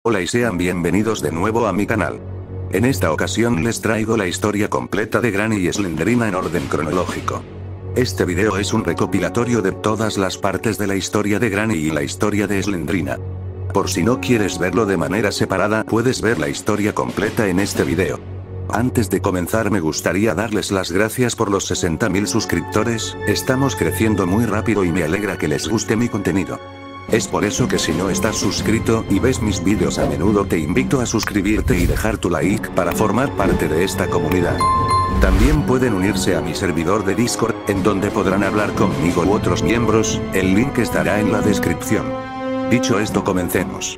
Hola y sean bienvenidos de nuevo a mi canal. En esta ocasión les traigo la historia completa de Granny y Slendrina en orden cronológico. Este video es un recopilatorio de todas las partes de la historia de Granny y la historia de Slendrina. Por si no quieres verlo de manera separada, puedes ver la historia completa en este video. Antes de comenzar me gustaría darles las gracias por los 60.000 suscriptores, estamos creciendo muy rápido y me alegra que les guste mi contenido. Es por eso que si no estás suscrito y ves mis vídeos a menudo te invito a suscribirte y dejar tu like para formar parte de esta comunidad. También pueden unirse a mi servidor de Discord, en donde podrán hablar conmigo u otros miembros, el link estará en la descripción. Dicho esto, comencemos.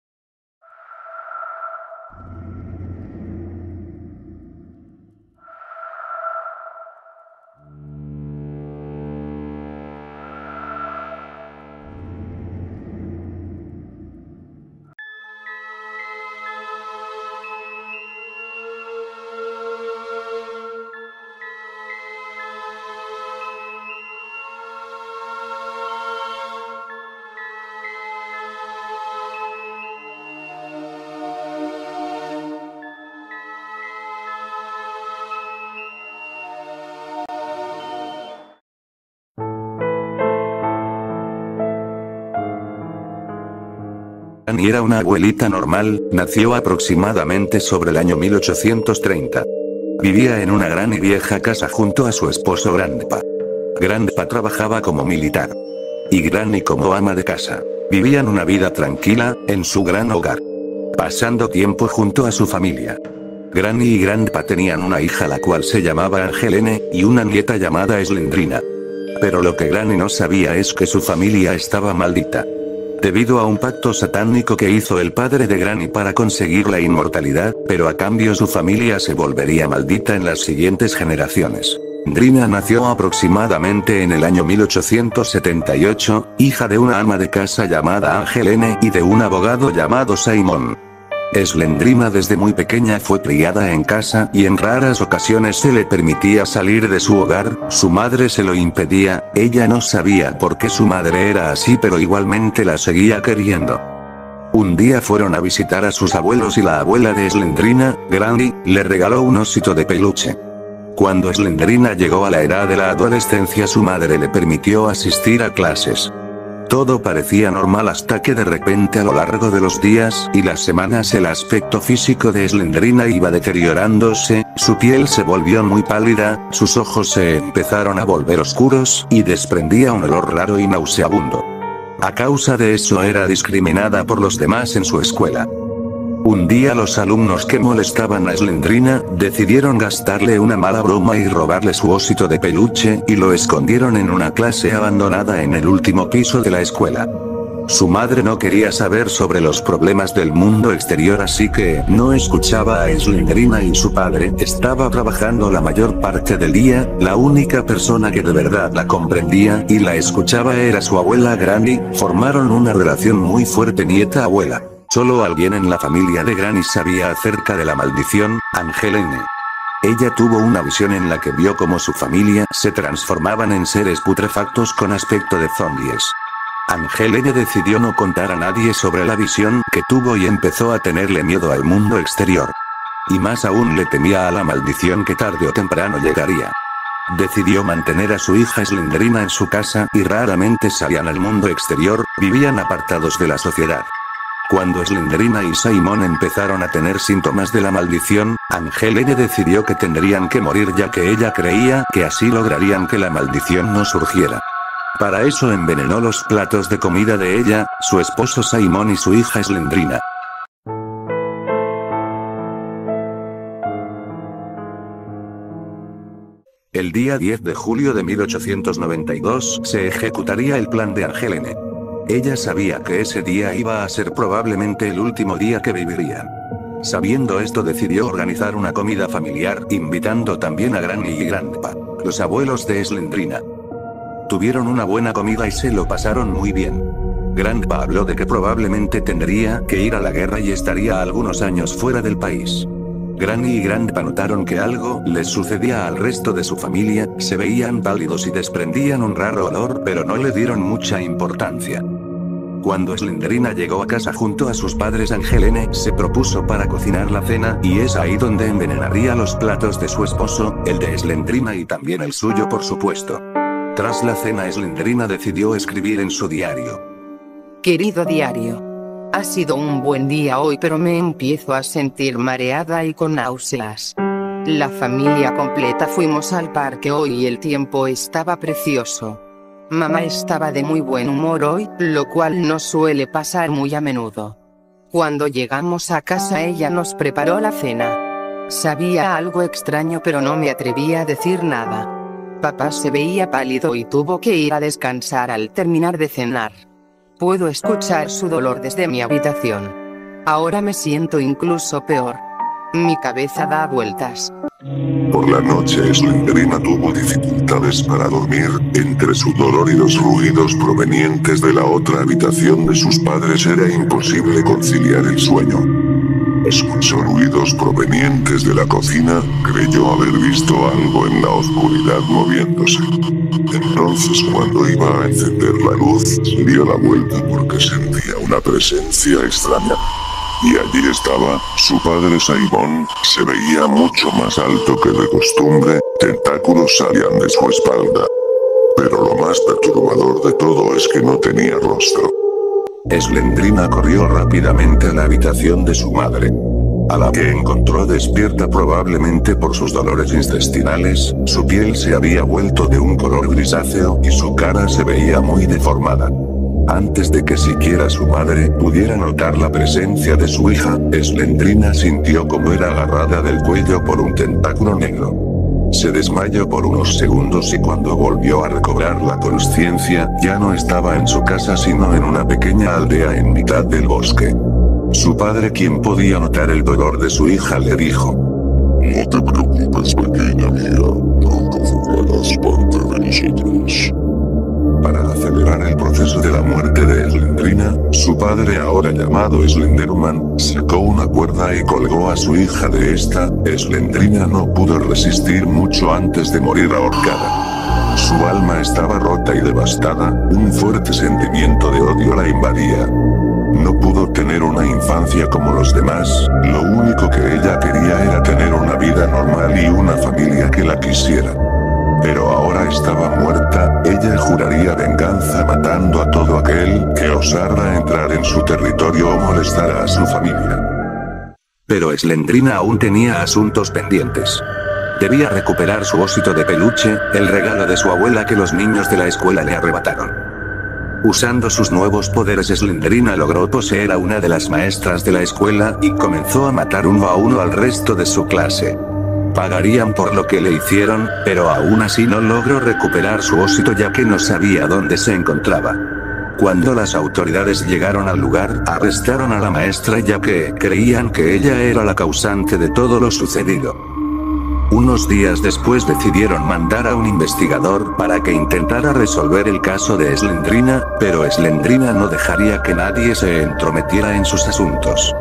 Granny era una abuelita normal, nació aproximadamente sobre el año 1830. Vivía en una gran y vieja casa junto a su esposo Grandpa. Grandpa trabajaba como militar. Y Granny como ama de casa. Vivían una vida tranquila, en su gran hogar. Pasando tiempo junto a su familia. Granny y Grandpa tenían una hija la cual se llamaba Angelene, y una nieta llamada Slendrina. Pero lo que Granny no sabía es que su familia estaba maldita. Debido a un pacto satánico que hizo el padre de Granny para conseguir la inmortalidad, pero a cambio su familia se volvería maldita en las siguientes generaciones. Slendrina nació aproximadamente en el año 1878, hija de una ama de casa llamada Angelene y de un abogado llamado Simon. Slendrina desde muy pequeña fue criada en casa y en raras ocasiones se le permitía salir de su hogar, su madre se lo impedía, ella no sabía por qué su madre era así pero igualmente la seguía queriendo. Un día fueron a visitar a sus abuelos y la abuela de Slendrina, Granny, le regaló un osito de peluche. Cuando Slendrina llegó a la edad de la adolescencia su madre le permitió asistir a clases. Todo parecía normal hasta que de repente a lo largo de los días y las semanas el aspecto físico de Slendrina iba deteriorándose, su piel se volvió muy pálida, sus ojos se empezaron a volver oscuros y desprendía un olor raro y nauseabundo. A causa de eso era discriminada por los demás en su escuela. Un día los alumnos que molestaban a Slendrina, decidieron gastarle una mala broma y robarle su osito de peluche y lo escondieron en una clase abandonada en el último piso de la escuela. Su madre no quería saber sobre los problemas del mundo exterior así que no escuchaba a Slendrina y su padre estaba trabajando la mayor parte del día, la única persona que de verdad la comprendía y la escuchaba era su abuela Granny, formaron una relación muy fuerte nieta-abuela. Solo alguien en la familia de Granny sabía acerca de la maldición, Angelene. Ella tuvo una visión en la que vio cómo su familia se transformaban en seres putrefactos con aspecto de zombies. Angelene decidió no contar a nadie sobre la visión que tuvo y empezó a tenerle miedo al mundo exterior. Y más aún le temía a la maldición que tarde o temprano llegaría. Decidió mantener a su hija Slendrina en su casa y raramente salían al mundo exterior, vivían apartados de la sociedad. Cuando Slendrina y Simon empezaron a tener síntomas de la maldición, Angelene decidió que tendrían que morir ya que ella creía que así lograrían que la maldición no surgiera. Para eso envenenó los platos de comida de ella, su esposo Simon y su hija Slendrina. El día 10 de julio de 1892 se ejecutaría el plan de Angelene. Ella sabía que ese día iba a ser probablemente el último día que vivirían. Sabiendo esto decidió organizar una comida familiar, invitando también a Granny y Grandpa, los abuelos de Slendrina. Tuvieron una buena comida y se lo pasaron muy bien. Grandpa habló de que probablemente tendría que ir a la guerra y estaría algunos años fuera del país. Granny y Grandpa notaron que algo les sucedía al resto de su familia, se veían pálidos y desprendían un raro olor pero no le dieron mucha importancia. Cuando Slendrina llegó a casa junto a sus padres, Angelene se propuso para cocinar la cena, y es ahí donde envenenaría los platos de su esposo, el de Slendrina y también el suyo por supuesto. Tras la cena, Slendrina decidió escribir en su diario. Querido diario. Ha sido un buen día hoy, pero me empiezo a sentir mareada y con náuseas. La familia completa fuimos al parque hoy y el tiempo estaba precioso. Mamá estaba de muy buen humor hoy, lo cual no suele pasar muy a menudo. Cuando llegamos a casa ella nos preparó la cena. Sabía algo extraño pero no me atreví a decir nada. Papá se veía pálido y tuvo que ir a descansar al terminar de cenar. Puedo escuchar su dolor desde mi habitación. Ahora me siento incluso peor. Mi cabeza da vueltas. Por la noche Slendrina tuvo dificultades para dormir, entre su dolor y los ruidos provenientes de la otra habitación de sus padres era imposible conciliar el sueño. Escuchó ruidos provenientes de la cocina, creyó haber visto algo en la oscuridad moviéndose. Entonces cuando iba a encender la luz, se dio la vuelta porque sentía una presencia extraña. Y allí estaba, su padre Simon, se veía mucho más alto que de costumbre, tentáculos salían de su espalda. Pero lo más perturbador de todo es que no tenía rostro. Slendrina corrió rápidamente a la habitación de su madre, a la que encontró despierta probablemente por sus dolores intestinales. Su piel se había vuelto de un color grisáceo y su cara se veía muy deformada. Antes de que siquiera su madre pudiera notar la presencia de su hija, Slendrina sintió como era agarrada del cuello por un tentáculo negro. Se desmayó por unos segundos y cuando volvió a recobrar la consciencia, ya no estaba en su casa sino en una pequeña aldea en mitad del bosque. Su padre, quien podía notar el dolor de su hija, le dijo: No te preocupes, pequeña mía, pronto formarás parte de nosotros. Para acelerar el proceso de la muerte de Slendrina, su padre, ahora llamado Slenderman, sacó una cuerda y colgó a su hija de esta. Slendrina no pudo resistir mucho antes de morir ahorcada. Su alma estaba rota y devastada, un fuerte sentimiento de odio la invadía. No pudo tener una infancia como los demás, lo único que ella quería era tener una vida normal y una familia que la quisiera. Pero ahora estaba muerta, ella juraría venganza matando a todo aquel que osara entrar en su territorio o molestara a su familia. Pero Slendrina aún tenía asuntos pendientes. Debía recuperar su osito de peluche, el regalo de su abuela que los niños de la escuela le arrebataron. Usando sus nuevos poderes, Slendrina logró poseer a una de las maestras de la escuela y comenzó a matar uno a uno al resto de su clase. Pagarían por lo que le hicieron, pero aún así no logró recuperar su osito ya que no sabía dónde se encontraba. Cuando las autoridades llegaron al lugar, arrestaron a la maestra ya que creían que ella era la causante de todo lo sucedido. Unos días después decidieron mandar a un investigador para que intentara resolver el caso de Slendrina, pero Slendrina no dejaría que nadie se entrometiera en sus asuntos.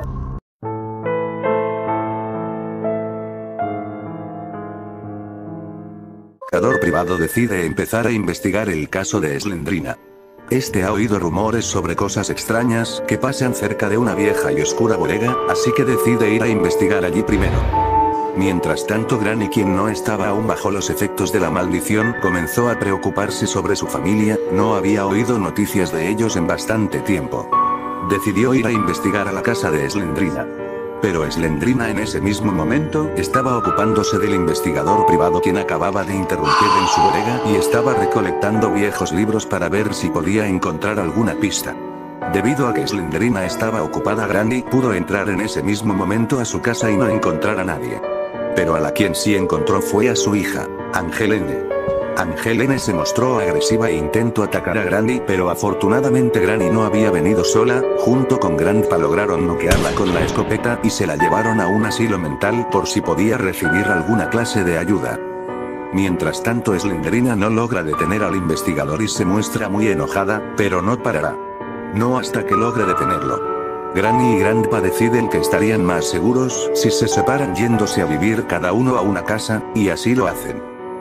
El investigador privado decide empezar a investigar el caso de Slendrina. Este ha oído rumores sobre cosas extrañas que pasan cerca de una vieja y oscura bodega, así que decide ir a investigar allí primero. Mientras tanto, Granny, quien no estaba aún bajo los efectos de la maldición, comenzó a preocuparse sobre su familia. No había oído noticias de ellos en bastante tiempo. Decidió ir a investigar a la casa de Slendrina. Pero Slendrina en ese mismo momento estaba ocupándose del investigador privado, quien acababa de interrumpir en su bodega y estaba recolectando viejos libros para ver si podía encontrar alguna pista. Debido a que Slendrina estaba ocupada, Granny pudo entrar en ese mismo momento a su casa y no encontrar a nadie. Pero a la quien sí encontró fue a su hija, Angelene. Angelene se mostró agresiva e intentó atacar a Granny, pero afortunadamente Granny no había venido sola. Junto con Grandpa lograron noquearla con la escopeta y se la llevaron a un asilo mental por si podía recibir alguna clase de ayuda. Mientras tanto, Slendrina no logra detener al investigador y se muestra muy enojada, pero no parará. No hasta que logre detenerlo. Granny y Grandpa deciden que estarían más seguros si se separan yéndose a vivir cada uno a una casa, y así lo hacen.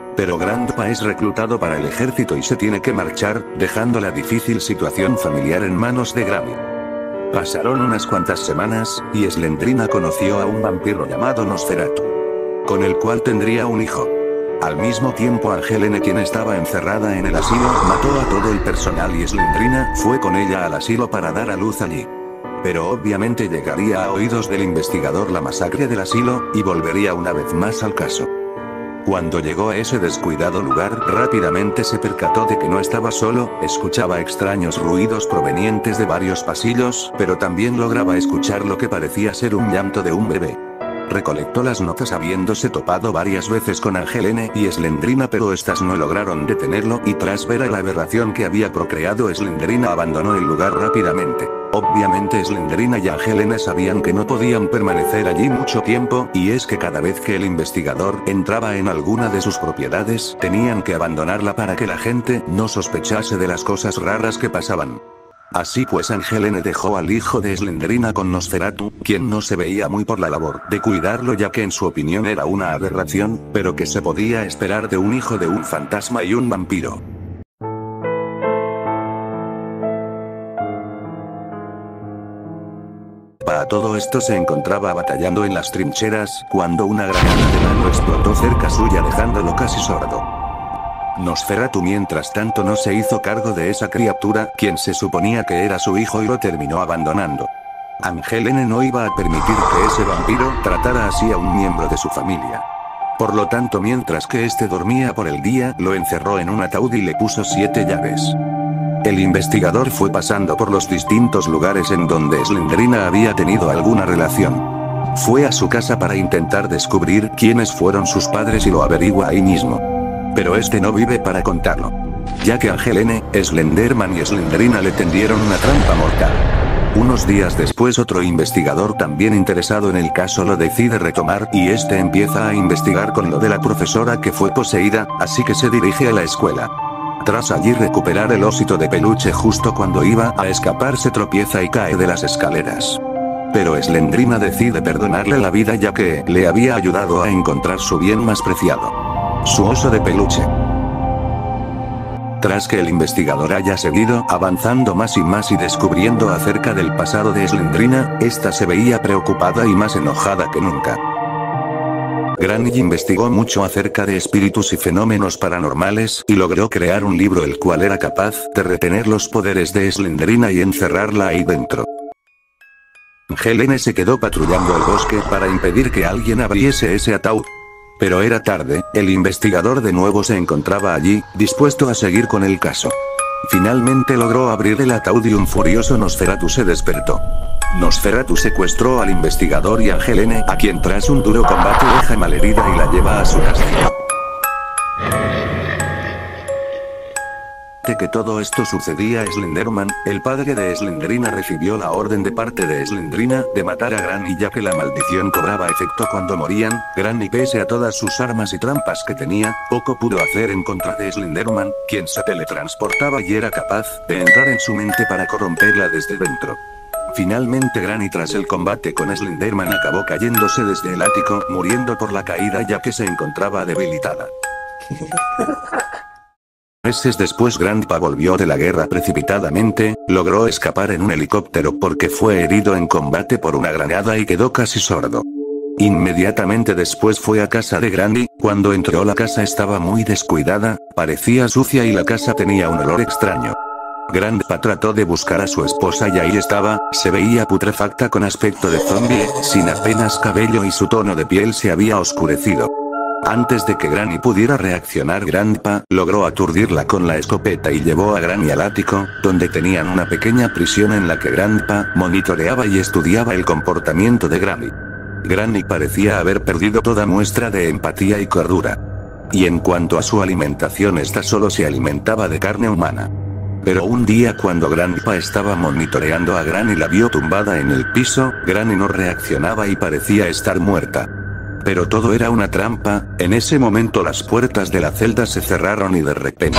Pero Grandpa es reclutado para el ejército y se tiene que marchar, dejando la difícil situación familiar en manos de Granny. Pasaron unas cuantas semanas, y Slendrina conoció a un vampiro llamado Nosferatu, con el cual tendría un hijo. Al mismo tiempo Angelene, quien estaba encerrada en el asilo, mató a todo el personal y Slendrina fue con ella al asilo para dar a luz allí. Pero obviamente llegaría a oídos del investigador la masacre del asilo, y volvería una vez más al caso. Cuando llegó a ese descuidado lugar, rápidamente se percató de que no estaba solo, escuchaba extraños ruidos provenientes de varios pasillos, pero también lograba escuchar lo que parecía ser un llanto de un bebé. Recolectó las notas habiéndose topado varias veces con Angelene y Slendrina, pero estas no lograron detenerlo, y tras ver a la aberración que había procreado Slendrina abandonó el lugar rápidamente. Obviamente Slendrina y Angelene sabían que no podían permanecer allí mucho tiempo, y es que cada vez que el investigador entraba en alguna de sus propiedades, tenían que abandonarla para que la gente no sospechase de las cosas raras que pasaban. Así pues Angelene dejó al hijo de Slendrina con Nosferatu, quien no se veía muy por la labor de cuidarlo, ya que en su opinión era una aberración, pero que se podía esperar de un hijo de un fantasma y un vampiro. Para todo esto se encontraba batallando en las trincheras, cuando una granada de mano explotó cerca suya dejándolo casi sordo. Nosferatu mientras tanto no se hizo cargo de esa criatura, quien se suponía que era su hijo, y lo terminó abandonando. Angelene no iba a permitir que ese vampiro tratara así a un miembro de su familia. Por lo tanto, mientras que este dormía por el día, lo encerró en un ataúd y le puso 7 llaves. El investigador fue pasando por los distintos lugares en donde Slendrina había tenido alguna relación. Fue a su casa para intentar descubrir quiénes fueron sus padres y lo averigua ahí mismo. Pero este no vive para contarlo, ya que Angelene, Slenderman y Slendrina le tendieron una trampa mortal. Unos días después otro investigador también interesado en el caso lo decide retomar, y este empieza a investigar con lo de la profesora que fue poseída, así que se dirige a la escuela. Tras allí recuperar el osito de peluche, justo cuando iba a escapar se tropieza y cae de las escaleras. Pero Slendrina decide perdonarle la vida, ya que le había ayudado a encontrar su bien más preciado, su oso de peluche. Tras que el investigador haya seguido avanzando más y más y descubriendo acerca del pasado de Slendrina, esta se veía preocupada y más enojada que nunca. Granny investigó mucho acerca de espíritus y fenómenos paranormales, y logró crear un libro el cual era capaz de retener los poderes de Slendrina y encerrarla ahí dentro. Angelene se quedó patrullando el bosque para impedir que alguien abriese ese ataúd. Pero era tarde, el investigador de nuevo se encontraba allí, dispuesto a seguir con el caso. Finalmente logró abrir el ataúd y un furioso Nosferatu se despertó. Nosferatu secuestró al investigador y a Angelene, a quien tras un duro combate deja malherida y la lleva a su castillo. De que todo esto sucedía, Slenderman, el padre de Slendrina, recibió la orden de parte de Slendrina de matar a Granny, ya que la maldición cobraba efecto cuando morían. Granny, pese a todas sus armas y trampas que tenía, poco pudo hacer en contra de Slenderman, quien se teletransportaba y era capaz de entrar en su mente para corromperla desde dentro. Finalmente Granny, tras el combate con Slenderman, acabó cayéndose desde el ático, muriendo por la caída ya que se encontraba debilitada. Meses después Grandpa volvió de la guerra precipitadamente, logró escapar en un helicóptero porque fue herido en combate por una granada y quedó casi sordo. Inmediatamente después fue a casa de Granny. Cuando entró, la casa estaba muy descuidada, parecía sucia y la casa tenía un olor extraño. Grandpa trató de buscar a su esposa y ahí estaba, se veía putrefacta con aspecto de zombie, sin apenas cabello y su tono de piel se había oscurecido. Antes de que Granny pudiera reaccionar, Grandpa logró aturdirla con la escopeta y llevó a Granny al ático, donde tenían una pequeña prisión en la que Grandpa monitoreaba y estudiaba el comportamiento de Granny. Granny parecía haber perdido toda muestra de empatía y cordura. Y en cuanto a su alimentación, esta solo se alimentaba de carne humana. Pero un día, cuando Grandpa estaba monitoreando a Granny, la vio tumbada en el piso. Granny no reaccionaba y parecía estar muerta. Pero todo era una trampa. En ese momento las puertas de la celda se cerraron y de repente,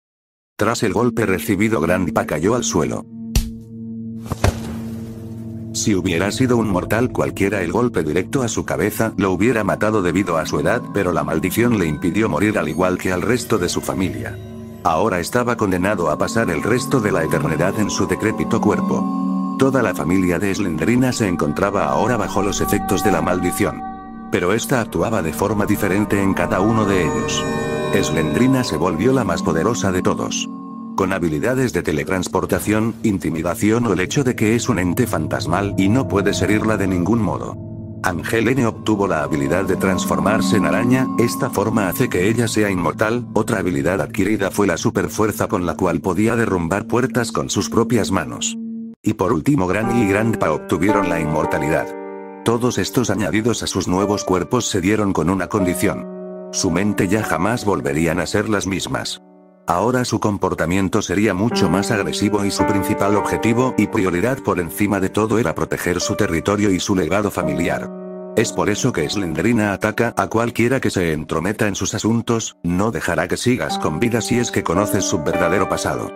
tras el golpe recibido, Grandpa cayó al suelo. Si hubiera sido un mortal cualquiera, el golpe directo a su cabeza lo hubiera matado debido a su edad, pero la maldición le impidió morir al igual que al resto de su familia. Ahora estaba condenado a pasar el resto de la eternidad en su decrépito cuerpo. Toda la familia de Slendrina se encontraba ahora bajo los efectos de la maldición. Pero esta actuaba de forma diferente en cada uno de ellos. Slendrina se volvió la más poderosa de todos. Con habilidades de teletransportación, intimidación o el hecho de que es un ente fantasmal y no puedes herirla de ningún modo. Angelene obtuvo la habilidad de transformarse en araña, esta forma hace que ella sea inmortal. Otra habilidad adquirida fue la superfuerza con la cual podía derrumbar puertas con sus propias manos. Y por último, Granny y Grandpa obtuvieron la inmortalidad. Todos estos añadidos a sus nuevos cuerpos se dieron con una condición. Su mente ya jamás volverían a ser las mismas. Ahora su comportamiento sería mucho más agresivo y su principal objetivo y prioridad por encima de todo era proteger su territorio y su legado familiar. Es por eso que Slendrina ataca a cualquiera que se entrometa en sus asuntos, no dejará que sigas con vida si es que conoces su verdadero pasado.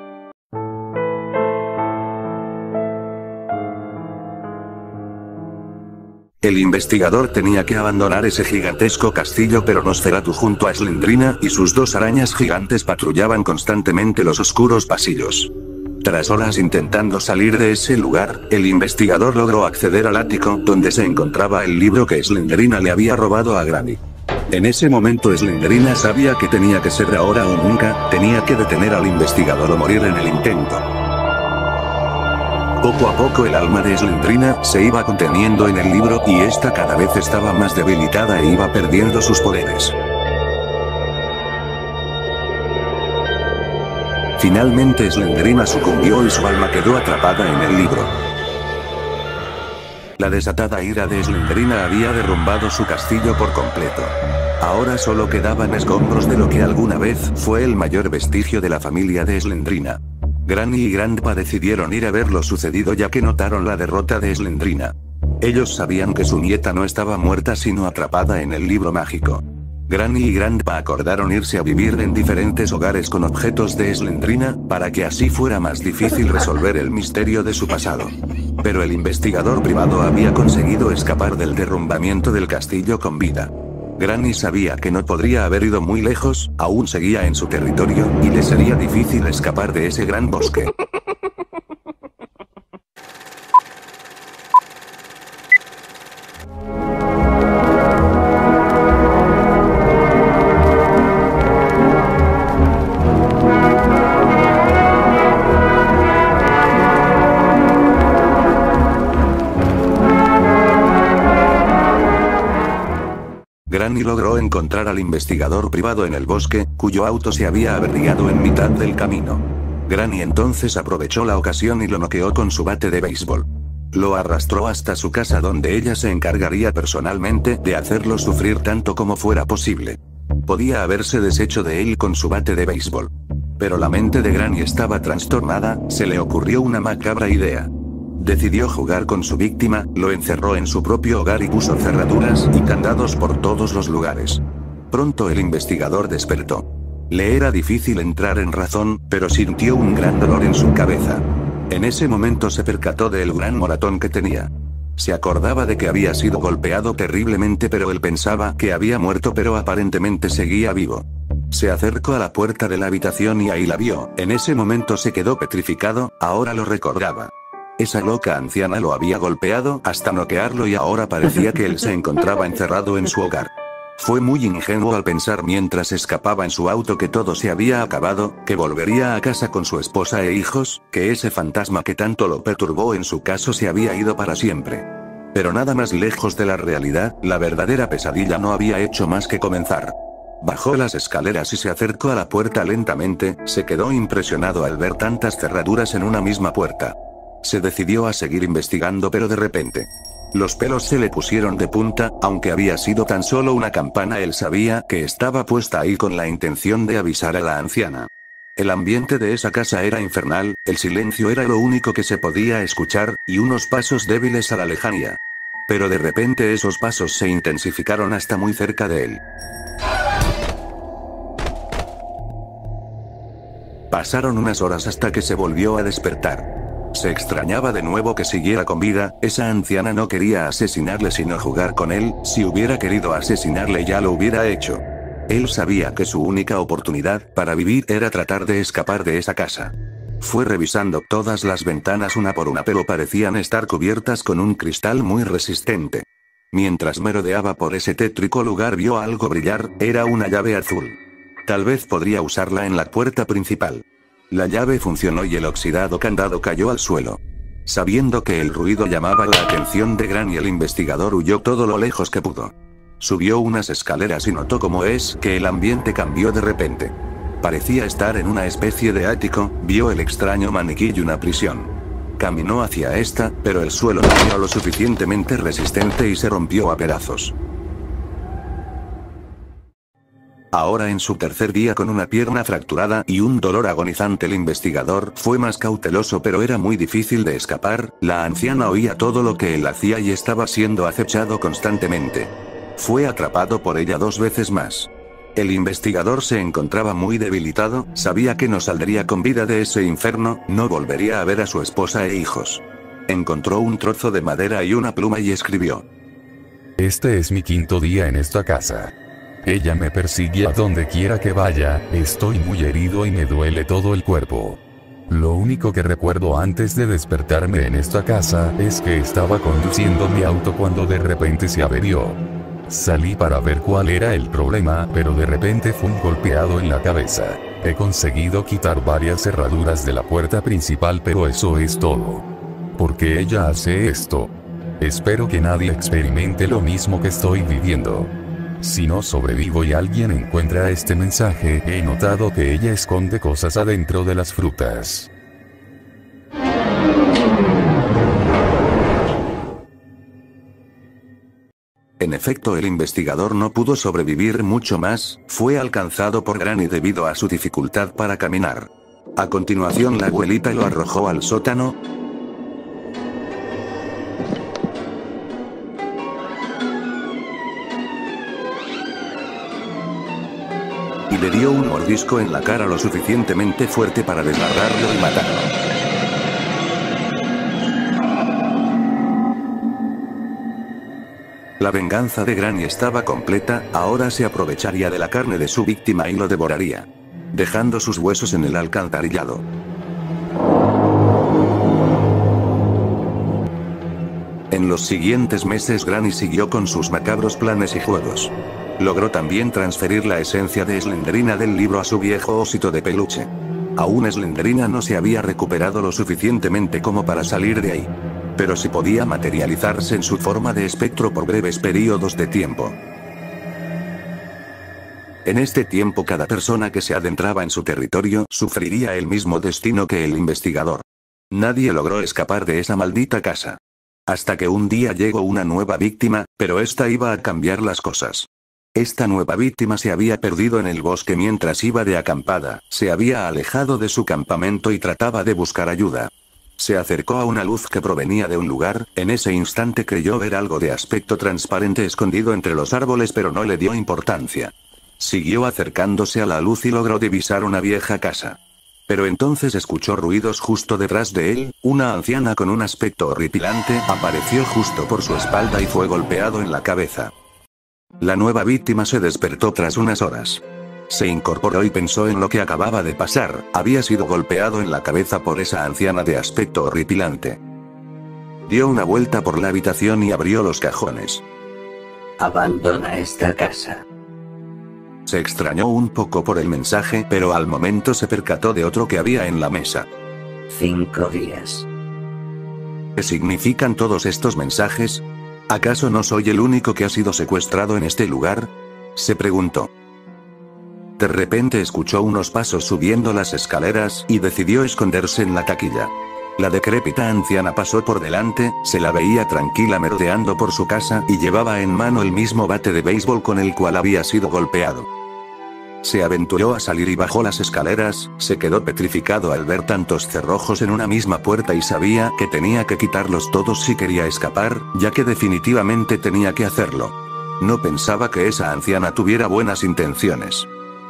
El investigador tenía que abandonar ese gigantesco castillo, pero Nosferatu junto a Slendrina y sus dos arañas gigantes patrullaban constantemente los oscuros pasillos. Tras horas intentando salir de ese lugar, el investigador logró acceder al ático donde se encontraba el libro que Slendrina le había robado a Granny. En ese momento Slendrina sabía que tenía que ser ahora o nunca, tenía que detener al investigador o morir en el intento. Poco a poco el alma de Slendrina se iba conteniendo en el libro y esta cada vez estaba más debilitada e iba perdiendo sus poderes. Finalmente Slendrina sucumbió y su alma quedó atrapada en el libro. La desatada ira de Slendrina había derrumbado su castillo por completo. Ahora solo quedaban escombros de lo que alguna vez fue el mayor vestigio de la familia de Slendrina. Granny y Grandpa decidieron ir a ver lo sucedido ya que notaron la derrota de Slendrina. Ellos sabían que su nieta no estaba muerta sino atrapada en el libro mágico. Granny y Grandpa acordaron irse a vivir en diferentes hogares con objetos de Slendrina, para que así fuera más difícil resolver el misterio de su pasado. Pero el investigador privado había conseguido escapar del derrumbamiento del castillo con vida. Granny sabía que no podría haber ido muy lejos, aún seguía en su territorio, y le sería difícil escapar de ese gran bosque. Granny logró encontrar al investigador privado en el bosque, cuyo auto se había averiado en mitad del camino. Granny entonces aprovechó la ocasión y lo noqueó con su bate de béisbol. Lo arrastró hasta su casa donde ella se encargaría personalmente de hacerlo sufrir tanto como fuera posible. Podía haberse deshecho de él con su bate de béisbol. Pero la mente de Granny estaba trastornada, se le ocurrió una macabra idea. Decidió jugar con su víctima, lo encerró en su propio hogar y puso cerraduras y candados por todos los lugares. Pronto el investigador despertó. Le era difícil entrar en razón, pero sintió un gran dolor en su cabeza. En ese momento se percató del gran moratón que tenía. Se acordaba de que había sido golpeado terriblemente, pero él pensaba que había muerto, pero aparentemente seguía vivo. Se acercó a la puerta de la habitación y ahí la vio. En ese momento se quedó petrificado, ahora lo recordaba. Esa loca anciana lo había golpeado hasta noquearlo y ahora parecía que él se encontraba encerrado en su hogar. Fue muy ingenuo al pensar mientras escapaba en su auto que todo se había acabado, que volvería a casa con su esposa e hijos, que ese fantasma que tanto lo perturbó en su caso se había ido para siempre. Pero nada más lejos de la realidad, la verdadera pesadilla no había hecho más que comenzar. Bajó las escaleras y se acercó a la puerta lentamente, se quedó impresionado al ver tantas cerraduras en una misma puerta. Se decidió a seguir investigando, pero de repente los pelos se le pusieron de punta, aunque había sido tan solo una campana, él sabía que estaba puesta ahí con la intención de avisar a la anciana. El ambiente de esa casa era infernal, el silencio era lo único que se podía escuchar, y unos pasos débiles a la lejanía. Pero de repente esos pasos se intensificaron hasta muy cerca de él. Pasaron unas horas hasta que se volvió a despertar. Se extrañaba de nuevo que siguiera con vida, esa anciana no quería asesinarle sino jugar con él, si hubiera querido asesinarle ya lo hubiera hecho. Él sabía que su única oportunidad para vivir era tratar de escapar de esa casa. Fue revisando todas las ventanas una por una pero parecían estar cubiertas con un cristal muy resistente. Mientras merodeaba por ese tétrico lugar vio algo brillar, era una llave azul. Tal vez podría usarla en la puerta principal. La llave funcionó y el oxidado candado cayó al suelo. Sabiendo que el ruido llamaba la atención de Granny, el investigador huyó todo lo lejos que pudo. Subió unas escaleras y notó cómo es que el ambiente cambió de repente. Parecía estar en una especie de ático, vio el extraño maniquí y una prisión. Caminó hacia esta, pero el suelo no era lo suficientemente resistente y se rompió a pedazos. Ahora en su tercer día con una pierna fracturada y un dolor agonizante, el investigador fue más cauteloso, pero era muy difícil de escapar. La anciana oía todo lo que él hacía y estaba siendo acechado constantemente. Fue atrapado por ella 2 veces más. El investigador se encontraba muy debilitado, sabía que no saldría con vida de ese infierno, no volvería a ver a su esposa e hijos. Encontró un trozo de madera y una pluma y escribió: Este es mi 5.º día en esta casa. Ella me persigue a donde quiera que vaya, estoy muy herido y me duele todo el cuerpo. Lo único que recuerdo antes de despertarme en esta casa es que estaba conduciendo mi auto cuando de repente se averió. Salí para ver cuál era el problema, pero de repente fui golpeado en la cabeza. He conseguido quitar varias cerraduras de la puerta principal, pero eso es todo. ¿Por qué ella hace esto? Espero que nadie experimente lo mismo que estoy viviendo. Si no sobrevivo y alguien encuentra este mensaje, he notado que ella esconde cosas adentro de las frutas. En efecto, el investigador no pudo sobrevivir mucho más, fue alcanzado por Granny debido a su dificultad para caminar. A continuación la abuelita lo arrojó al sótano. Y le dio un mordisco en la cara lo suficientemente fuerte para desgarrarlo y matarlo. La venganza de Granny estaba completa, ahora se aprovecharía de la carne de su víctima y lo devoraría, dejando sus huesos en el alcantarillado. En los siguientes meses Granny siguió con sus macabros planes y juegos. Logró también transferir la esencia de Slenderina del libro a su viejo osito de peluche. Aún Slenderina no se había recuperado lo suficientemente como para salir de ahí. Pero sí podía materializarse en su forma de espectro por breves periodos de tiempo. En este tiempo cada persona que se adentraba en su territorio sufriría el mismo destino que el investigador. Nadie logró escapar de esa maldita casa. Hasta que un día llegó una nueva víctima, pero esta iba a cambiar las cosas. Esta nueva víctima se había perdido en el bosque mientras iba de acampada, se había alejado de su campamento y trataba de buscar ayuda. Se acercó a una luz que provenía de un lugar, en ese instante creyó ver algo de aspecto transparente escondido entre los árboles, pero no le dio importancia. Siguió acercándose a la luz y logró divisar una vieja casa. Pero entonces escuchó ruidos justo detrás de él, una anciana con un aspecto horripilante apareció justo por su espalda y fue golpeado en la cabeza. La nueva víctima se despertó tras unas horas. Se incorporó y pensó en lo que acababa de pasar, había sido golpeado en la cabeza por esa anciana de aspecto horripilante. Dio una vuelta por la habitación y abrió los cajones. Abandona esta casa. Se extrañó un poco por el mensaje, pero al momento se percató de otro que había en la mesa. 5 días. ¿Qué significan todos estos mensajes? ¿Acaso no soy el único que ha sido secuestrado en este lugar? Se preguntó. De repente escuchó unos pasos subiendo las escaleras y decidió esconderse en la taquilla. La decrépita anciana pasó por delante, se la veía tranquila merodeando por su casa y llevaba en mano el mismo bate de béisbol con el cual había sido golpeado. Se aventuró a salir y bajó las escaleras, se quedó petrificado al ver tantos cerrojos en una misma puerta y sabía que tenía que quitarlos todos si quería escapar, ya que definitivamente tenía que hacerlo. No pensaba que esa anciana tuviera buenas intenciones.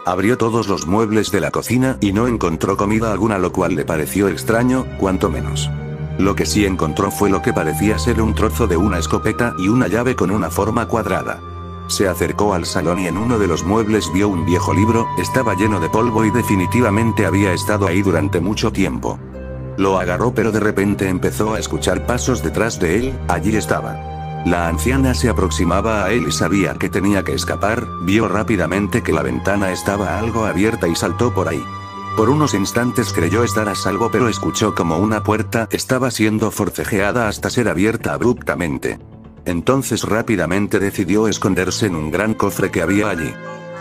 Abrió todos los muebles de la cocina y no encontró comida alguna, lo cual le pareció extraño, cuanto menos. Lo que sí encontró fue lo que parecía ser un trozo de una escopeta y una llave con una forma cuadrada. Se acercó al salón y en uno de los muebles vio un viejo libro, estaba lleno de polvo y definitivamente había estado ahí durante mucho tiempo. Lo agarró, pero de repente empezó a escuchar pasos detrás de él. Allí estaba. La anciana se aproximaba a él y sabía que tenía que escapar. Vio rápidamente que la ventana estaba algo abierta y saltó por ahí. Por unos instantes creyó estar a salvo, pero escuchó como una puerta estaba siendo forcejeada hasta ser abierta abruptamente. Entonces rápidamente decidió esconderse en un gran cofre que había allí.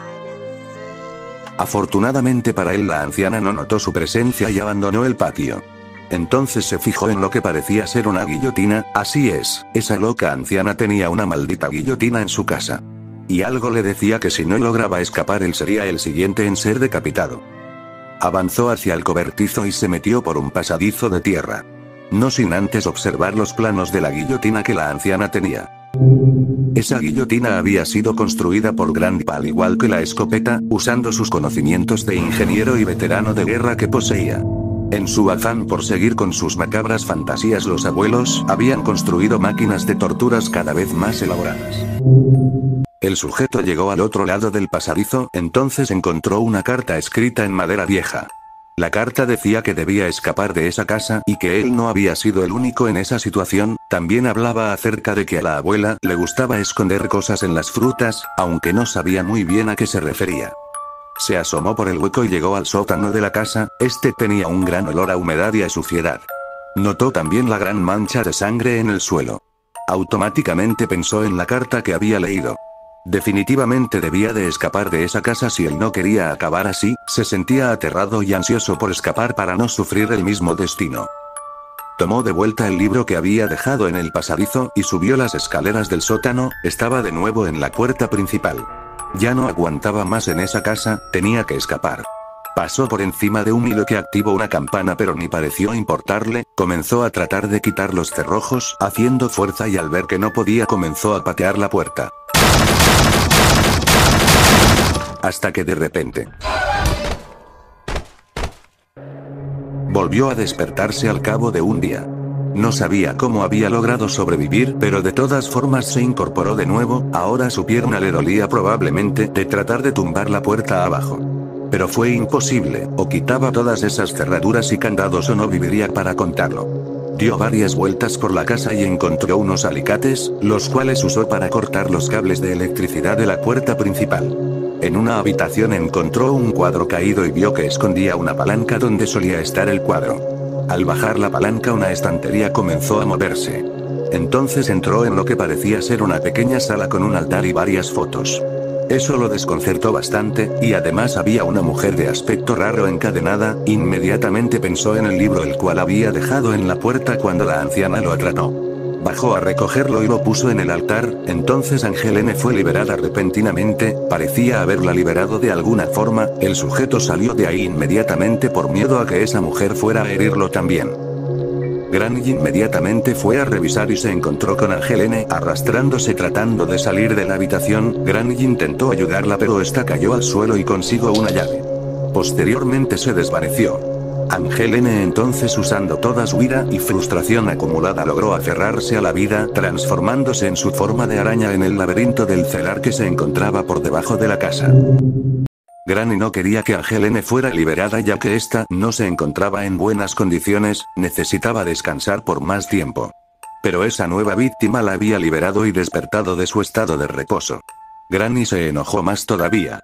Afortunadamente para él, la anciana no notó su presencia y abandonó el patio. Entonces se fijó en lo que parecía ser una guillotina. Así es, esa loca anciana tenía una maldita guillotina en su casa. Y algo le decía que si no lograba escapar él sería el siguiente en ser decapitado. Avanzó hacia el cobertizo y se metió por un pasadizo de tierra. No sin antes observar los planos de la guillotina que la anciana tenía. Esa guillotina había sido construida por Grandpa al igual que la escopeta, usando sus conocimientos de ingeniero y veterano de guerra que poseía. En su afán por seguir con sus macabras fantasías, los abuelos habían construido máquinas de torturas cada vez más elaboradas. El sujeto llegó al otro lado del pasadizo, entonces encontró una carta escrita en madera vieja. La carta decía que debía escapar de esa casa y que él no había sido el único en esa situación. También hablaba acerca de que a la abuela le gustaba esconder cosas en las frutas, aunque no sabía muy bien a qué se refería. Se asomó por el hueco y llegó al sótano de la casa. Este tenía un gran olor a humedad y a suciedad. Notó también la gran mancha de sangre en el suelo. Automáticamente pensó en la carta que había leído. Definitivamente debía de escapar de esa casa si él no quería acabar así. Se sentía aterrado y ansioso por escapar para no sufrir el mismo destino. Tomó de vuelta el libro que había dejado en el pasadizo y subió las escaleras del sótano. Estaba de nuevo en la puerta principal. Ya no aguantaba más en esa casa, tenía que escapar. Pasó por encima de un hilo que activó una campana, pero ni pareció importarle. Comenzó a tratar de quitar los cerrojos, haciendo fuerza, y al ver que no podía comenzó a patear la puerta. Hasta que de repente volvió a despertarse al cabo de un día. No sabía cómo había logrado sobrevivir, pero de todas formas se incorporó de nuevo. Ahora su pierna le dolía probablemente de tratar de tumbar la puerta abajo. Pero fue imposible, o quitaba todas esas cerraduras y candados o no viviría para contarlo. Dio varias vueltas por la casa y encontró unos alicates, los cuales usó para cortar los cables de electricidad de la puerta principal. En una habitación encontró un cuadro caído y vio que escondía una palanca donde solía estar el cuadro. Al bajar la palanca, una estantería comenzó a moverse. Entonces entró en lo que parecía ser una pequeña sala con un altar y varias fotos. Eso lo desconcertó bastante, y además había una mujer de aspecto raro encadenada. Inmediatamente pensó en el libro el cual había dejado en la puerta cuando la anciana lo atrapó. Bajó a recogerlo y lo puso en el altar. Entonces Angelene fue liberada repentinamente, parecía haberla liberado de alguna forma. El sujeto salió de ahí inmediatamente por miedo a que esa mujer fuera a herirlo también. Granny inmediatamente fue a revisar y se encontró con Angelene arrastrándose tratando de salir de la habitación. Granny intentó ayudarla, pero esta cayó al suelo y consiguió una llave. Posteriormente se desvaneció. Angelene entonces, usando toda su ira y frustración acumulada, logró aferrarse a la vida, transformándose en su forma de araña en el laberinto del celar que se encontraba por debajo de la casa. Granny no quería que Angelene fuera liberada, ya que ésta no se encontraba en buenas condiciones, necesitaba descansar por más tiempo. Pero esa nueva víctima la había liberado y despertado de su estado de reposo. Granny se enojó más todavía.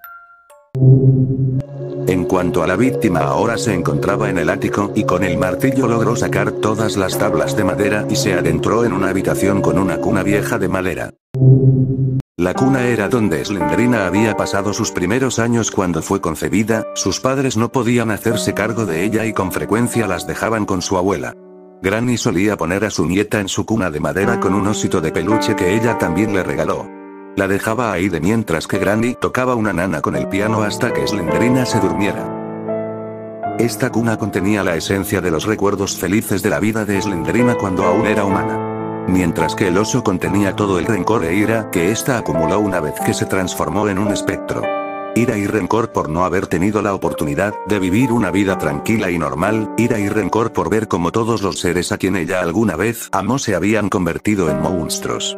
En cuanto a la víctima, ahora se encontraba en el ático y con el martillo logró sacar todas las tablas de madera y se adentró en una habitación con una cuna vieja de madera. La cuna era donde Slendrina había pasado sus primeros años cuando fue concebida. Sus padres no podían hacerse cargo de ella y con frecuencia las dejaban con su abuela. Granny solía poner a su nieta en su cuna de madera con un osito de peluche que ella también le regaló. La dejaba ahí de mientras que Granny tocaba una nana con el piano hasta que Slendrina se durmiera. Esta cuna contenía la esencia de los recuerdos felices de la vida de Slendrina cuando aún era humana. Mientras que el oso contenía todo el rencor e ira que ésta acumuló una vez que se transformó en un espectro. Ira y rencor por no haber tenido la oportunidad de vivir una vida tranquila y normal, ira y rencor por ver cómo todos los seres a quien ella alguna vez amó se habían convertido en monstruos.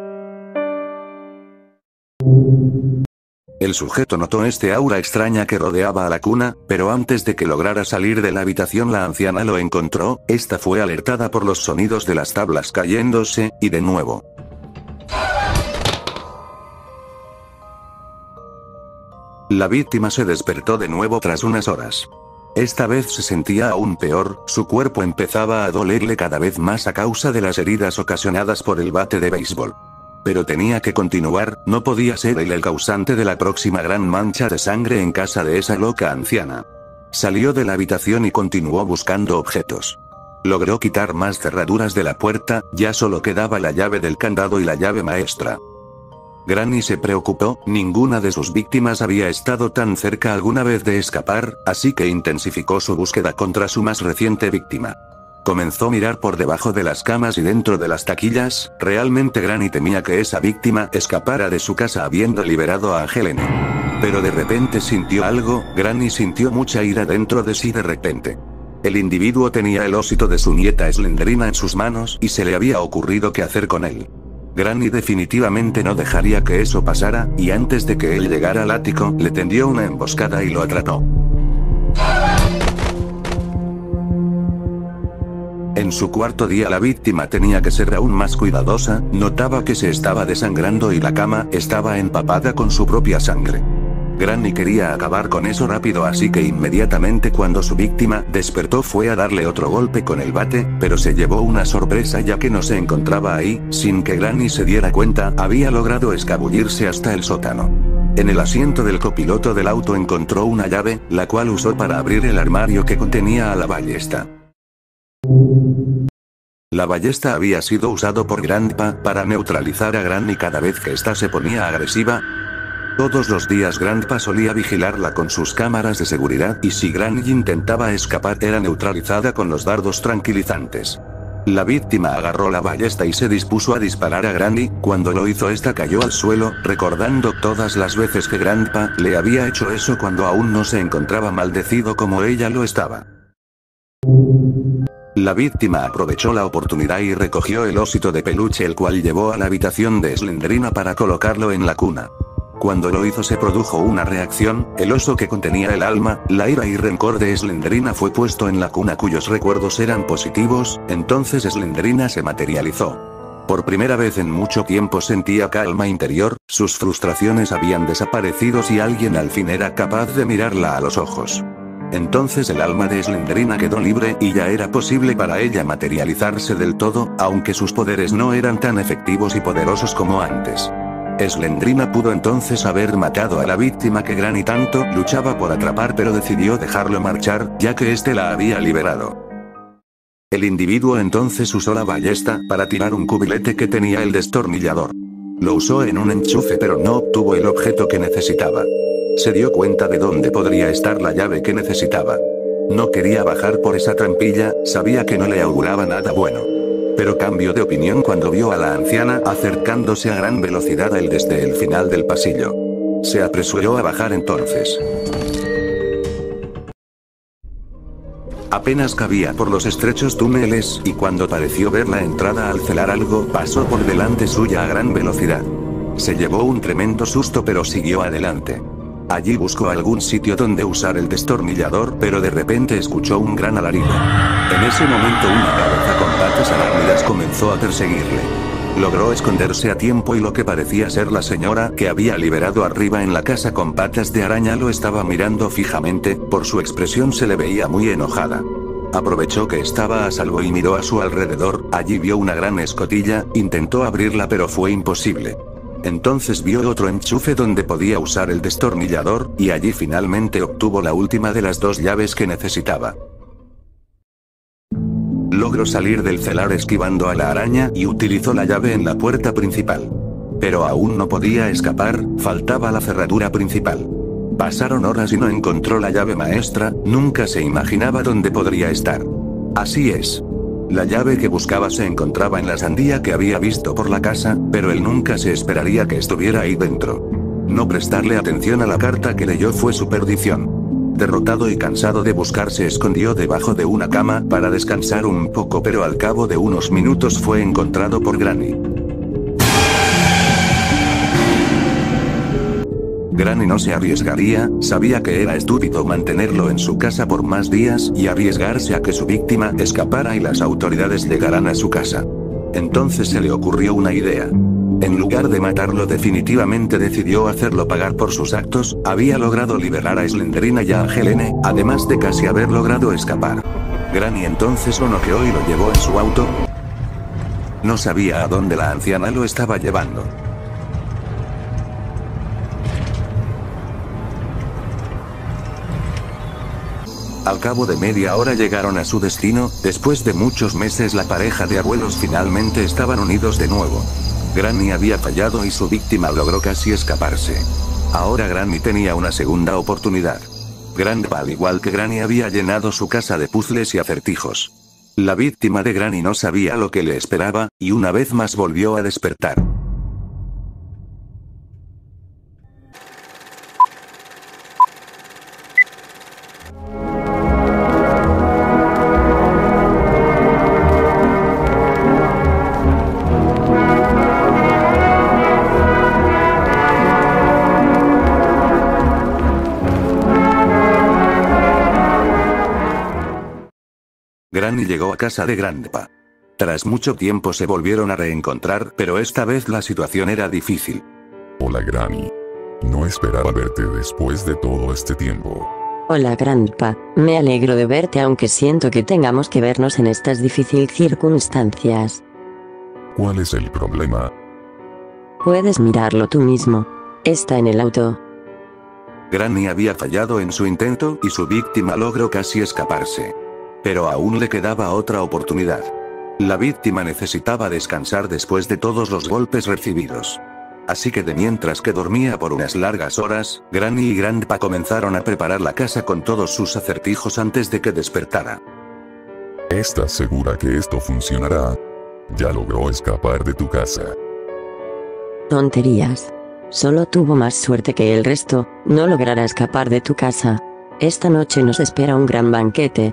El sujeto notó este aura extraña que rodeaba a la cuna, pero antes de que lograra salir de la habitación la anciana lo encontró. Esta fue alertada por los sonidos de las tablas cayéndose, y de nuevo. La víctima se despertó de nuevo tras unas horas. Esta vez se sentía aún peor, su cuerpo empezaba a dolerle cada vez más a causa de las heridas ocasionadas por el bate de béisbol. Pero tenía que continuar, no podía ser él el causante de la próxima gran mancha de sangre en casa de esa loca anciana. Salió de la habitación y continuó buscando objetos. Logró quitar más cerraduras de la puerta, ya solo quedaba la llave del candado y la llave maestra. Granny se preocupó, ninguna de sus víctimas había estado tan cerca alguna vez de escapar, así que intensificó su búsqueda contra su más reciente víctima. Comenzó a mirar por debajo de las camas y dentro de las taquillas. Realmente Granny temía que esa víctima escapara de su casa habiendo liberado a Helene. Pero de repente sintió algo, Granny sintió mucha ira dentro de sí de repente. El individuo tenía el ósito de su nieta Slenderina en sus manos y se le había ocurrido qué hacer con él. Granny definitivamente no dejaría que eso pasara, y antes de que él llegara al ático, le tendió una emboscada y lo atrapó. En su cuarto día la víctima tenía que ser aún más cuidadosa, notaba que se estaba desangrando y la cama estaba empapada con su propia sangre. Granny quería acabar con eso rápido, así que inmediatamente cuando su víctima despertó fue a darle otro golpe con el bate, pero se llevó una sorpresa ya que no se encontraba ahí. Sin que Granny se diera cuenta, había logrado escabullirse hasta el sótano. En el asiento del copiloto del auto encontró una llave, la cual usó para abrir el armario que contenía a la ballesta. La ballesta había sido usado por Grandpa para neutralizar a Granny cada vez que ésta se ponía agresiva. Todos los días Grandpa solía vigilarla con sus cámaras de seguridad y si Granny intentaba escapar era neutralizada con los dardos tranquilizantes. La víctima agarró la ballesta y se dispuso a disparar a Granny. Cuando lo hizo esta cayó al suelo, recordando todas las veces que Grandpa le había hecho eso cuando aún no se encontraba maldecido como ella lo estaba. La víctima aprovechó la oportunidad y recogió el osito de peluche, el cual llevó a la habitación de Slenderina para colocarlo en la cuna. Cuando lo hizo se produjo una reacción, el oso que contenía el alma, la ira y rencor de Slenderina fue puesto en la cuna cuyos recuerdos eran positivos, entonces Slenderina se materializó. Por primera vez en mucho tiempo sentía calma interior, sus frustraciones habían desaparecido y alguien al fin era capaz de mirarla a los ojos. Entonces el alma de Slenderina quedó libre y ya era posible para ella materializarse del todo, aunque sus poderes no eran tan efectivos y poderosos como antes. Slenderina pudo entonces haber matado a la víctima que Granny tanto luchaba por atrapar, pero decidió dejarlo marchar, ya que éste la había liberado. El individuo entonces usó la ballesta para tirar un cubilete que tenía el destornillador. Lo usó en un enchufe pero no obtuvo el objeto que necesitaba. Se dio cuenta de dónde podría estar la llave que necesitaba. No quería bajar por esa trampilla, sabía que no le auguraba nada bueno. Pero cambió de opinión cuando vio a la anciana acercándose a gran velocidad a él desde el final del pasillo. Se apresuró a bajar entonces. Apenas cabía por los estrechos túneles y cuando pareció ver la entrada al celar algo pasó por delante suya a gran velocidad. Se llevó un tremendo susto pero siguió adelante. Allí buscó algún sitio donde usar el destornillador, pero de repente escuchó un gran alarido. En ese momento una cabeza con patas arácnidas comenzó a perseguirle. Logró esconderse a tiempo y lo que parecía ser la señora que había liberado arriba en la casa con patas de araña lo estaba mirando fijamente, por su expresión se le veía muy enojada. Aprovechó que estaba a salvo y miró a su alrededor, allí vio una gran escotilla, intentó abrirla pero fue imposible. Entonces vio otro enchufe donde podía usar el destornillador, y allí finalmente obtuvo la última de las dos llaves que necesitaba. Logró salir del celar esquivando a la araña y utilizó la llave en la puerta principal. Pero aún no podía escapar, faltaba la cerradura principal. Pasaron horas y no encontró la llave maestra, nunca se imaginaba dónde podría estar. Así es. La llave que buscaba se encontraba en la sandía que había visto por la casa, pero él nunca se esperaría que estuviera ahí dentro. No prestarle atención a la carta que leyó fue su perdición. Derrotado y cansado de buscar, se escondió debajo de una cama para descansar un poco, pero al cabo de unos minutos fue encontrado por Granny. Granny no se arriesgaría, sabía que era estúpido mantenerlo en su casa por más días y arriesgarse a que su víctima escapara y las autoridades llegaran a su casa. Entonces se le ocurrió una idea. En lugar de matarlo definitivamente, decidió hacerlo pagar por sus actos. Había logrado liberar a Slenderina y a Angelene, además de casi haber logrado escapar. Granny entonces lo noqueó y lo llevó en su auto. No sabía a dónde la anciana lo estaba llevando. Al cabo de media hora llegaron a su destino. Después de muchos meses, la pareja de abuelos finalmente estaban unidos de nuevo. Granny había fallado y su víctima logró casi escaparse. Ahora Granny tenía una segunda oportunidad. Grandpa, al igual que Granny, había llenado su casa de puzzles y acertijos. La víctima de Granny no sabía lo que le esperaba, y una vez más volvió a despertar. Granny llegó a casa de Grandpa. Tras mucho tiempo se volvieron a reencontrar, pero esta vez la situación era difícil. Hola Granny. No esperaba verte después de todo este tiempo. Hola Grandpa, me alegro de verte, aunque siento que tengamos que vernos en estas difíciles circunstancias. ¿Cuál es el problema? Puedes mirarlo tú mismo. Está en el auto. Granny había fallado en su intento y su víctima logró casi escaparse. Pero aún le quedaba otra oportunidad. La víctima necesitaba descansar después de todos los golpes recibidos. Así que mientras que dormía por unas largas horas, Granny y Grandpa comenzaron a preparar la casa con todos sus acertijos antes de que despertara. ¿Estás segura que esto funcionará? Ya logró escapar de tu casa. Tonterías. Solo tuvo más suerte que el resto, no logrará escapar de tu casa. Esta noche nos espera un gran banquete.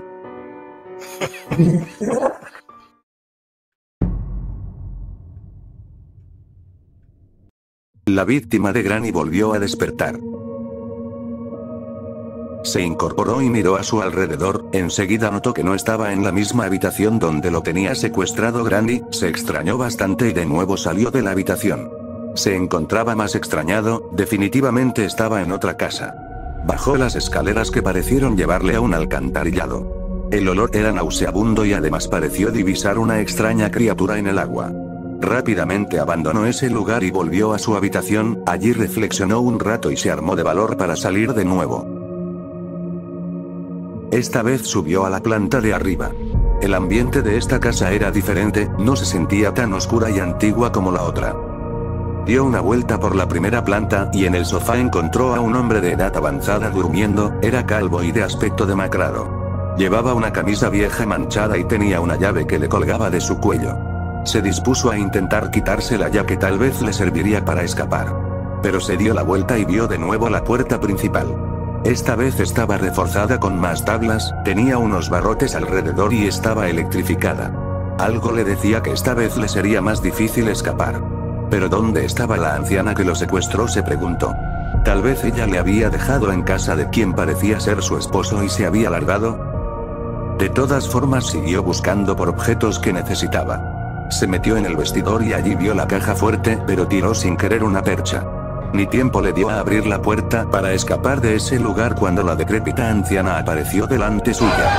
La víctima de Granny volvió a despertar. Se incorporó y miró a su alrededor. Enseguida notó que no estaba en la misma habitación donde lo tenía secuestrado Granny. Se extrañó bastante y de nuevo salió de la habitación. Se encontraba más extrañado, definitivamente estaba en otra casa. Bajó las escaleras que parecieron llevarle a un alcantarillado. El olor era nauseabundo y además pareció divisar una extraña criatura en el agua. Rápidamente abandonó ese lugar y volvió a su habitación. Allí reflexionó un rato y se armó de valor para salir de nuevo. Esta vez subió a la planta de arriba. El ambiente de esta casa era diferente, no se sentía tan oscura y antigua como la otra. Dio una vuelta por la primera planta y en el sofá encontró a un hombre de edad avanzada durmiendo. Era calvo y de aspecto demacrado. Llevaba una camisa vieja manchada y tenía una llave que le colgaba de su cuello. Se dispuso a intentar quitársela, ya que tal vez le serviría para escapar. Pero se dio la vuelta y vio de nuevo la puerta principal. Esta vez estaba reforzada con más tablas, tenía unos barrotes alrededor y estaba electrificada. Algo le decía que esta vez le sería más difícil escapar. ¿Pero dónde estaba la anciana que lo secuestró?, se preguntó. Tal vez ella le había dejado en casa de quien parecía ser su esposo y se había largado. De todas formas siguió buscando por objetos que necesitaba. Se metió en el vestidor y allí vio la caja fuerte, pero tiró sin querer una percha. Ni tiempo le dio a abrir la puerta para escapar de ese lugar cuando la decrépita anciana apareció delante suya.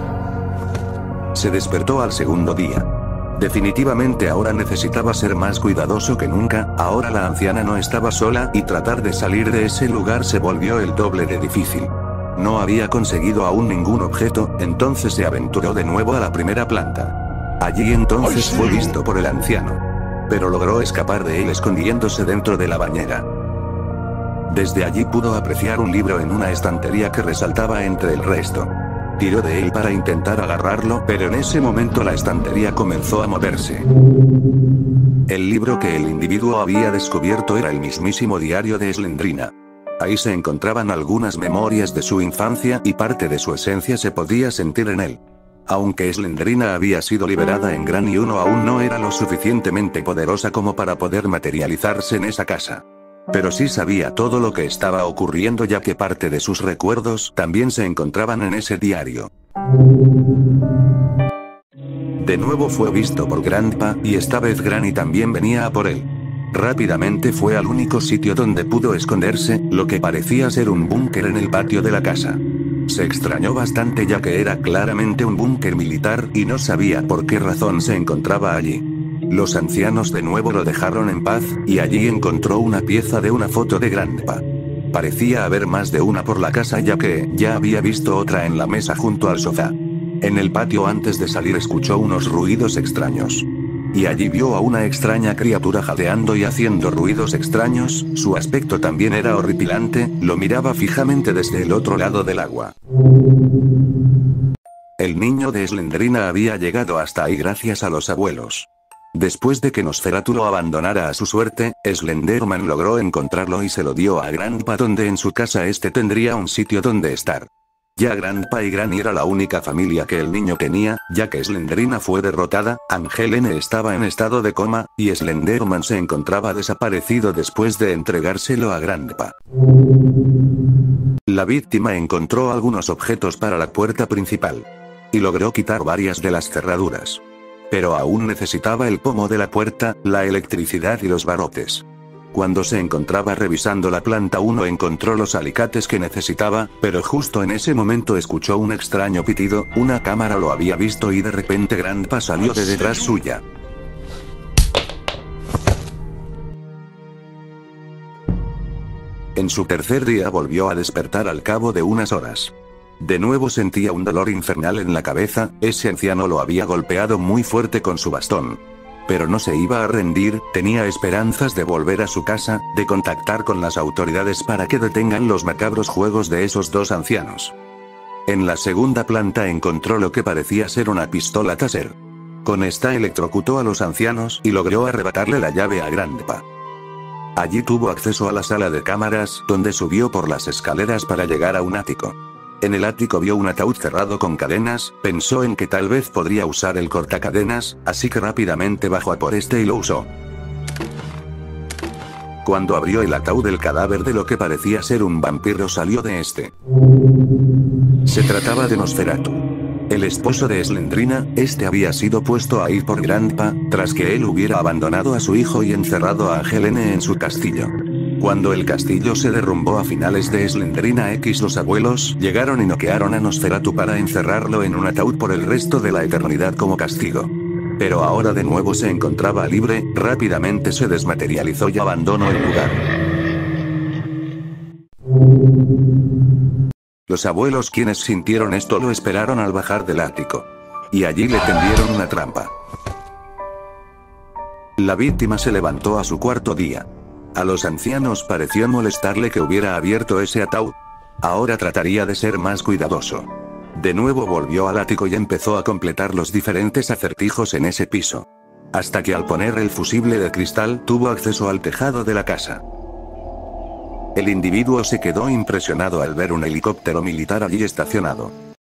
Se despertó al segundo día. Definitivamente ahora necesitaba ser más cuidadoso que nunca. Ahora la anciana no estaba sola y tratar de salir de ese lugar se volvió el doble de difícil. No había conseguido aún ningún objeto, entonces se aventuró de nuevo a la primera planta. Allí entonces fue visto por el anciano. Pero logró escapar de él escondiéndose dentro de la bañera. Desde allí pudo apreciar un libro en una estantería que resaltaba entre el resto. Tiró de él para intentar agarrarlo, pero en ese momento la estantería comenzó a moverse. El libro que el individuo había descubierto era el mismísimo diario de Slendrina. Ahí se encontraban algunas memorias de su infancia y parte de su esencia se podía sentir en él. Aunque Slendrina había sido liberada en Gran y Uno aún no era lo suficientemente poderosa como para poder materializarse en esa casa. Pero sí sabía todo lo que estaba ocurriendo ya que parte de sus recuerdos también se encontraban en ese diario. De nuevo fue visto por Grandpa, y esta vez Granny también venía a por él. Rápidamente fue al único sitio donde pudo esconderse, lo que parecía ser un búnker en el patio de la casa. Se extrañó bastante ya que era claramente un búnker militar y no sabía por qué razón se encontraba allí. Los ancianos de nuevo lo dejaron en paz, y allí encontró una pieza de una foto de Grandpa. Parecía haber más de una por la casa ya que ya había visto otra en la mesa junto al sofá. En el patio antes de salir escuchó unos ruidos extraños. Y allí vio a una extraña criatura jadeando y haciendo ruidos extraños, su aspecto también era horripilante, lo miraba fijamente desde el otro lado del agua. El niño de Slendrina había llegado hasta ahí gracias a los abuelos. Después de que Nosferatu lo abandonara a su suerte, Slenderman logró encontrarlo y se lo dio a Grandpa donde en su casa este tendría un sitio donde estar. Ya Grandpa y Granny era la única familia que el niño tenía, ya que Slendrina fue derrotada, Angelene estaba en estado de coma, y Slenderman se encontraba desaparecido después de entregárselo a Grandpa. La víctima encontró algunos objetos para la puerta principal. Y logró quitar varias de las cerraduras. Pero aún necesitaba el pomo de la puerta, la electricidad y los barrotes. Cuando se encontraba revisando la planta 1 encontró los alicates que necesitaba, pero justo en ese momento escuchó un extraño pitido, una cámara lo había visto y de repente Grandpa salió de detrás suya. En su tercer día volvió a despertar al cabo de unas horas. De nuevo sentía un dolor infernal en la cabeza, ese anciano lo había golpeado muy fuerte con su bastón. Pero no se iba a rendir, tenía esperanzas de volver a su casa, de contactar con las autoridades para que detengan los macabros juegos de esos dos ancianos. En la segunda planta encontró lo que parecía ser una pistola taser. Con esta electrocutó a los ancianos y logró arrebatarle la llave a Grandpa. Allí tuvo acceso a la sala de cámaras, donde subió por las escaleras para llegar a un ático. En el ático vio un ataúd cerrado con cadenas, pensó en que tal vez podría usar el cortacadenas, así que rápidamente bajó a por este y lo usó. Cuando abrió el ataúd el cadáver de lo que parecía ser un vampiro salió de este. Se trataba de Nosferatu. El esposo de Slendrina, este había sido puesto ahí por Grandpa, tras que él hubiera abandonado a su hijo y encerrado a Angelene en su castillo. Cuando el castillo se derrumbó a finales de Slendrina X, los abuelos llegaron y noquearon a Nosferatu para encerrarlo en un ataúd por el resto de la eternidad como castigo. Pero ahora de nuevo se encontraba libre, rápidamente se desmaterializó y abandonó el lugar. Los abuelos quienes sintieron esto lo esperaron al bajar del ático. Y allí le tendieron una trampa. La víctima se levantó a su cuarto día. A los ancianos pareció molestarle que hubiera abierto ese ataúd. Ahora trataría de ser más cuidadoso. De nuevo volvió al ático y empezó a completar los diferentes acertijos en ese piso. Hasta que al poner el fusible de cristal tuvo acceso al tejado de la casa. El individuo se quedó impresionado al ver un helicóptero militar allí estacionado.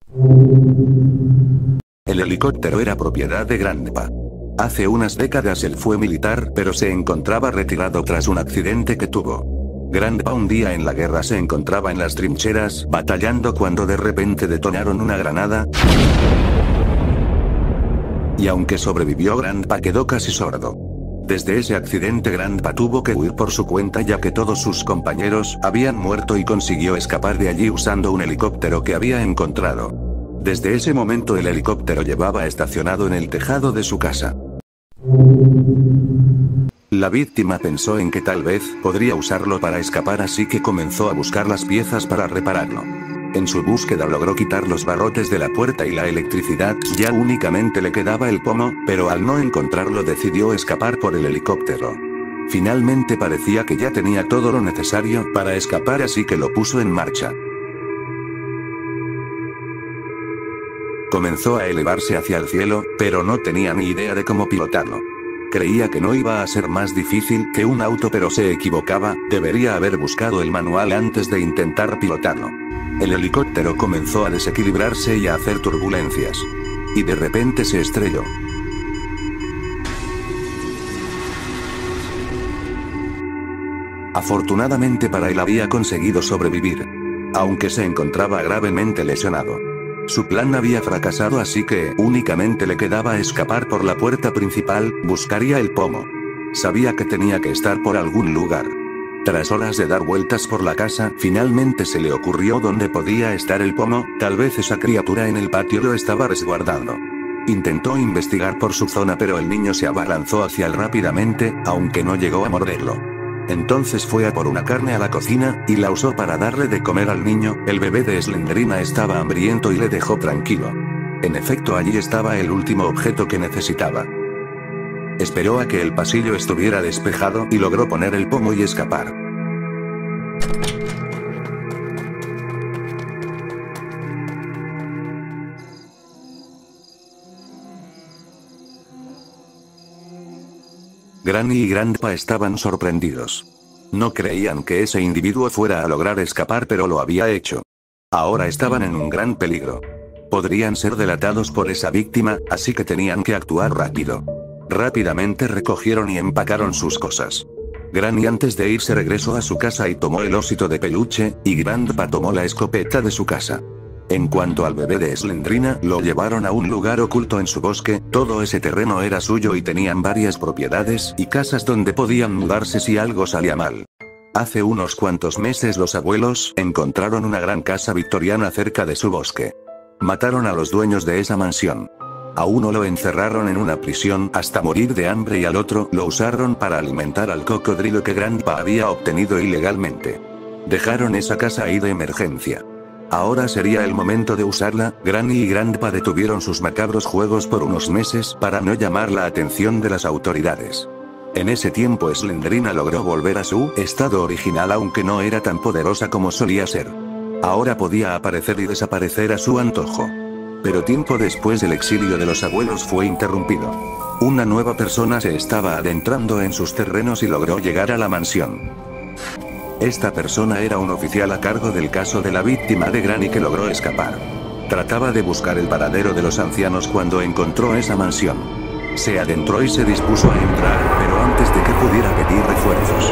El helicóptero era propiedad de Grandpa. Hace unas décadas él fue militar, pero se encontraba retirado tras un accidente que tuvo. Grandpa un día en la guerra se encontraba en las trincheras, batallando cuando de repente detonaron una granada. Y aunque sobrevivió, Grandpa quedó casi sordo. Desde ese accidente Grandpa tuvo que huir por su cuenta ya que todos sus compañeros habían muerto y consiguió escapar de allí usando un helicóptero que había encontrado. Desde ese momento el helicóptero llevaba estacionado en el tejado de su casa. La víctima pensó en que tal vez podría usarlo para escapar, así que comenzó a buscar las piezas para repararlo. En su búsqueda logró quitar los barrotes de la puerta y la electricidad, ya únicamente le quedaba el pomo, pero al no encontrarlo decidió escapar por el helicóptero. Finalmente parecía que ya tenía todo lo necesario para escapar, así que lo puso en marcha. Comenzó a elevarse hacia el cielo, pero no tenía ni idea de cómo pilotarlo. Creía que no iba a ser más difícil que un auto, pero se equivocaba, debería haber buscado el manual antes de intentar pilotarlo. El helicóptero comenzó a desequilibrarse y a hacer turbulencias. Y de repente se estrelló. Afortunadamente para él había conseguido sobrevivir, aunque se encontraba gravemente lesionado. Su plan había fracasado, así que únicamente le quedaba escapar por la puerta principal. Buscaría el pomo. Sabía que tenía que estar por algún lugar. Tras horas de dar vueltas por la casa, finalmente se le ocurrió dónde podía estar el pomo. Tal vez esa criatura en el patio lo estaba resguardando. Intentó investigar por su zona, pero el niño se abalanzó hacia él rápidamente, aunque no llegó a morderlo. Entonces fue a por una carne a la cocina, y la usó para darle de comer al niño. El bebé de Slenderina estaba hambriento y le dejó tranquilo. En efecto, allí estaba el último objeto que necesitaba. Esperó a que el pasillo estuviera despejado y logró poner el pomo y escapar. Granny y Grandpa estaban sorprendidos. No creían que ese individuo fuera a lograr escapar, pero lo había hecho. Ahora estaban en un gran peligro. Podrían ser delatados por esa víctima, así que tenían que actuar rápido. Rápidamente recogieron y empacaron sus cosas. Granny antes de irse regresó a su casa y tomó el osito de peluche, y Grandpa tomó la escopeta de su casa. En cuanto al bebé de Slenderina, lo llevaron a un lugar oculto en su bosque. Todo ese terreno era suyo y tenían varias propiedades y casas donde podían mudarse si algo salía mal. Hace unos cuantos meses los abuelos encontraron una gran casa victoriana cerca de su bosque. Mataron a los dueños de esa mansión. A uno lo encerraron en una prisión hasta morir de hambre y al otro lo usaron para alimentar al cocodrilo que Grandpa había obtenido ilegalmente. Dejaron esa casa ahí de emergencia. Ahora sería el momento de usarla. Granny y Grandpa detuvieron sus macabros juegos por unos meses para no llamar la atención de las autoridades. En ese tiempo Slenderina logró volver a su estado original, aunque no era tan poderosa como solía ser. Ahora podía aparecer y desaparecer a su antojo. Pero tiempo después el exilio de los abuelos fue interrumpido. Una nueva persona se estaba adentrando en sus terrenos y logró llegar a la mansión. Esta persona era un oficial a cargo del caso de la víctima de Granny que logró escapar. Trataba de buscar el paradero de los ancianos cuando encontró esa mansión. Se adentró y se dispuso a entrar, pero antes de que pudiera pedir refuerzos.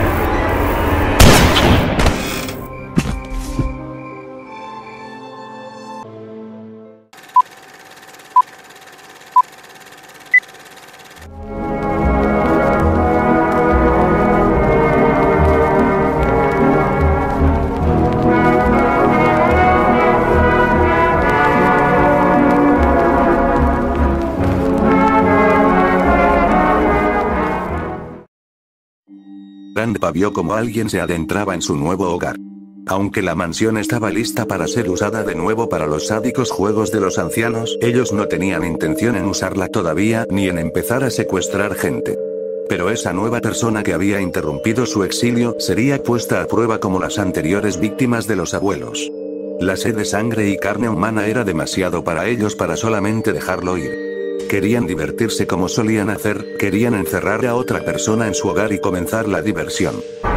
Grandpa vio como alguien se adentraba en su nuevo hogar. Aunque la mansión estaba lista para ser usada de nuevo para los sádicos juegos de los ancianos, ellos no tenían intención en usarla todavía, ni en empezar a secuestrar gente. Pero esa nueva persona que había interrumpido su exilio sería puesta a prueba como las anteriores víctimas de los abuelos. La sed de sangre y carne humana era demasiado para ellos para solamente dejarlo ir. Querían divertirse como solían hacer, querían encerrar a otra persona en su hogar y comenzar la diversión.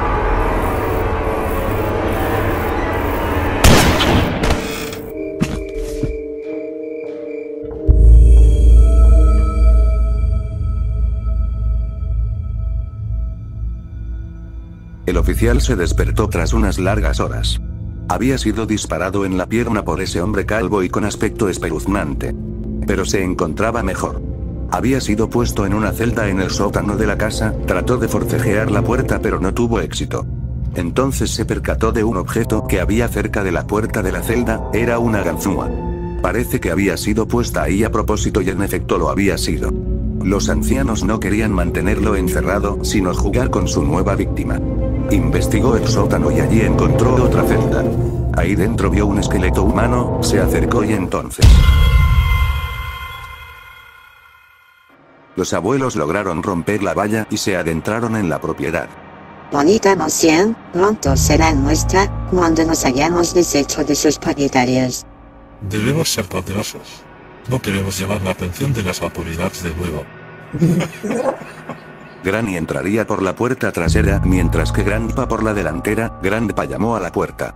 El oficial se despertó tras unas largas horas. Había sido disparado en la pierna por ese hombre calvo y con aspecto espeluznante. Pero se encontraba mejor. Había sido puesto en una celda en el sótano de la casa, trató de forcejear la puerta pero no tuvo éxito. Entonces se percató de un objeto que había cerca de la puerta de la celda, era una ganzúa. Parece que había sido puesta ahí a propósito y en efecto lo había sido. Los ancianos no querían mantenerlo encerrado, sino jugar con su nueva víctima. Investigó el sótano y allí encontró otra celda. Ahí dentro vio un esqueleto humano, se acercó y entonces... Los abuelos lograron romper la valla y se adentraron en la propiedad. Bonita mansión, pronto será nuestra, cuando nos hayamos deshecho de sus propietarios. Debemos ser poderosos. No queremos llamar la atención de las autoridades de nuevo. Granny entraría por la puerta trasera, mientras que Grandpa por la delantera. Grandpa llamó a la puerta.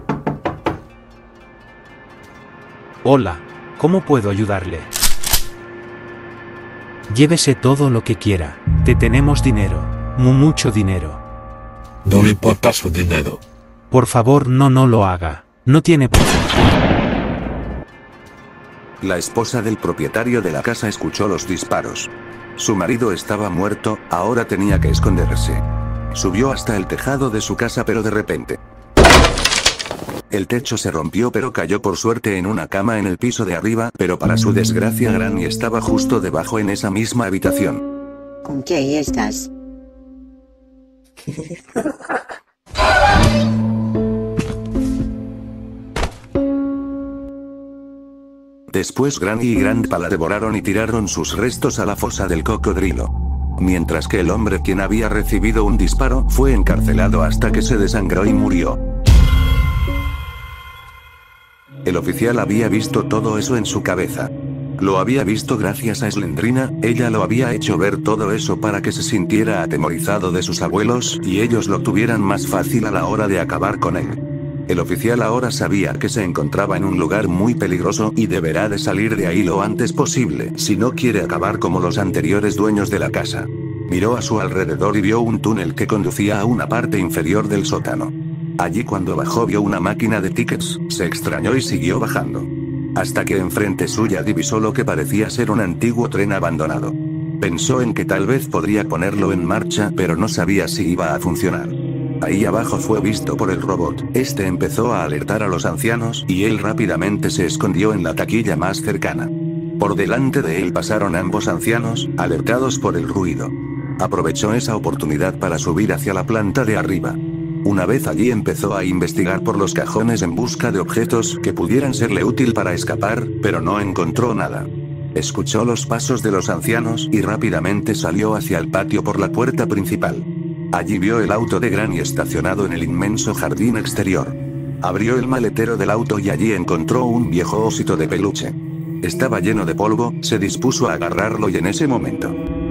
Hola, ¿cómo puedo ayudarle? Llévese todo lo que quiera. Te tenemos dinero. Mucho dinero. No le importa su dinero. Por favor, no lo haga. No tiene por qué. La esposa del propietario de la casa escuchó los disparos. Su marido estaba muerto, ahora tenía que esconderse. Subió hasta el tejado de su casa, pero de repente el techo se rompió, pero cayó por suerte en una cama en el piso de arriba, pero para su desgracia Granny estaba justo debajo en esa misma habitación. ¿Con qué estás? Después Granny y Grandpa la devoraron y tiraron sus restos a la fosa del cocodrilo. Mientras que el hombre quien había recibido un disparo fue encarcelado hasta que se desangró y murió. El oficial había visto todo eso en su cabeza. Lo había visto gracias a Slendrina, ella lo había hecho ver todo eso para que se sintiera atemorizado de sus abuelos y ellos lo tuvieran más fácil a la hora de acabar con él. El oficial ahora sabía que se encontraba en un lugar muy peligroso y deberá de salir de ahí lo antes posible si no quiere acabar como los anteriores dueños de la casa. Miró a su alrededor y vio un túnel que conducía a una parte inferior del sótano. Allí cuando bajó vio una máquina de tickets, se extrañó y siguió bajando. Hasta que enfrente suya divisó lo que parecía ser un antiguo tren abandonado. Pensó en que tal vez podría ponerlo en marcha, pero no sabía si iba a funcionar. Ahí abajo fue visto por el robot. Este empezó a alertar a los ancianos y él rápidamente se escondió en la taquilla más cercana. Por delante de él pasaron ambos ancianos, alertados por el ruido. Aprovechó esa oportunidad para subir hacia la planta de arriba. Una vez allí empezó a investigar por los cajones en busca de objetos que pudieran serle útil para escapar, pero no encontró nada. Escuchó los pasos de los ancianos y rápidamente salió hacia el patio por la puerta principal. Allí vio el auto de Granny estacionado en el inmenso jardín exterior. Abrió el maletero del auto y allí encontró un viejo osito de peluche. Estaba lleno de polvo, se dispuso a agarrarlo y en ese momento...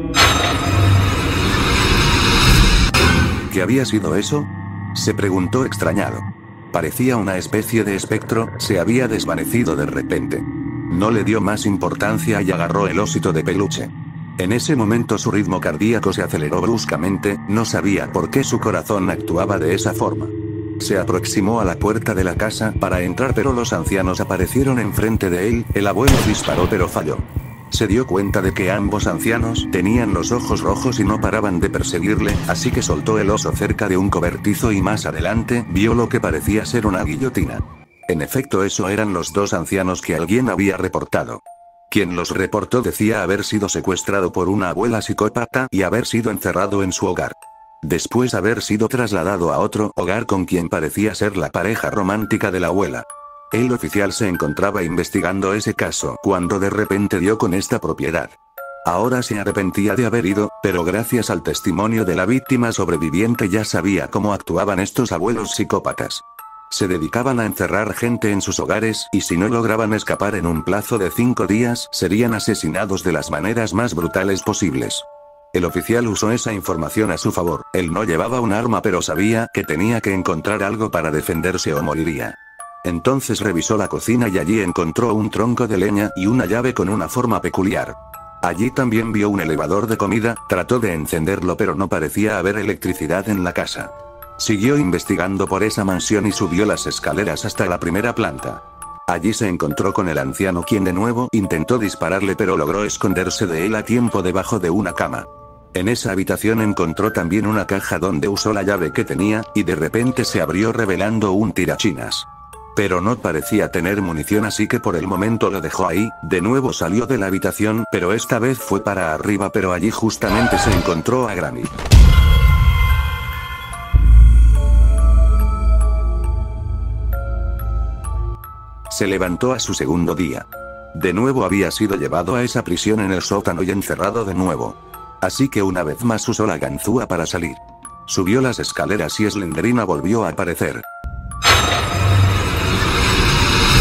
¿Qué había sido eso?, se preguntó extrañado. Parecía una especie de espectro, se había desvanecido de repente. No le dio más importancia y agarró el osito de peluche. En ese momento su ritmo cardíaco se aceleró bruscamente, no sabía por qué su corazón actuaba de esa forma. Se aproximó a la puerta de la casa para entrar, pero los ancianos aparecieron enfrente de él, el abuelo disparó pero falló. Se dio cuenta de que ambos ancianos tenían los ojos rojos y no paraban de perseguirle, así que soltó el oso cerca de un cobertizo y más adelante vio lo que parecía ser una guillotina. En efecto, eso eran los dos ancianos que alguien había reportado. Quien los reportó decía haber sido secuestrado por una abuela psicópata y haber sido encerrado en su hogar. Después haber sido trasladado a otro hogar con quien parecía ser la pareja romántica de la abuela. El oficial se encontraba investigando ese caso cuando de repente dio con esta propiedad. Ahora se arrepentía de haber ido, pero gracias al testimonio de la víctima sobreviviente ya sabía cómo actuaban estos abuelos psicópatas. Se dedicaban a encerrar gente en sus hogares, y si no lograban escapar en un plazo de 5 días, serían asesinados de las maneras más brutales posibles. El oficial usó esa información a su favor. Él no llevaba un arma, pero sabía que tenía que encontrar algo para defenderse o moriría. Entonces revisó la cocina y allí encontró un tronco de leña y una llave con una forma peculiar. Allí también vio un elevador de comida, trató de encenderlo pero no parecía haber electricidad en la casa. Siguió investigando por esa mansión y subió las escaleras hasta la primera planta. Allí se encontró con el anciano, quien de nuevo intentó dispararle pero logró esconderse de él a tiempo debajo de una cama. En esa habitación encontró también una caja donde usó la llave que tenía, y de repente se abrió revelando un tirachinas. Pero no parecía tener munición, así que por el momento lo dejó ahí. De nuevo salió de la habitación, pero esta vez fue para arriba, pero allí justamente se encontró a Granny. Se levantó a su segundo día. De nuevo había sido llevado a esa prisión en el sótano y encerrado de nuevo. Así que una vez más usó la ganzúa para salir. Subió las escaleras y Slendrina volvió a aparecer.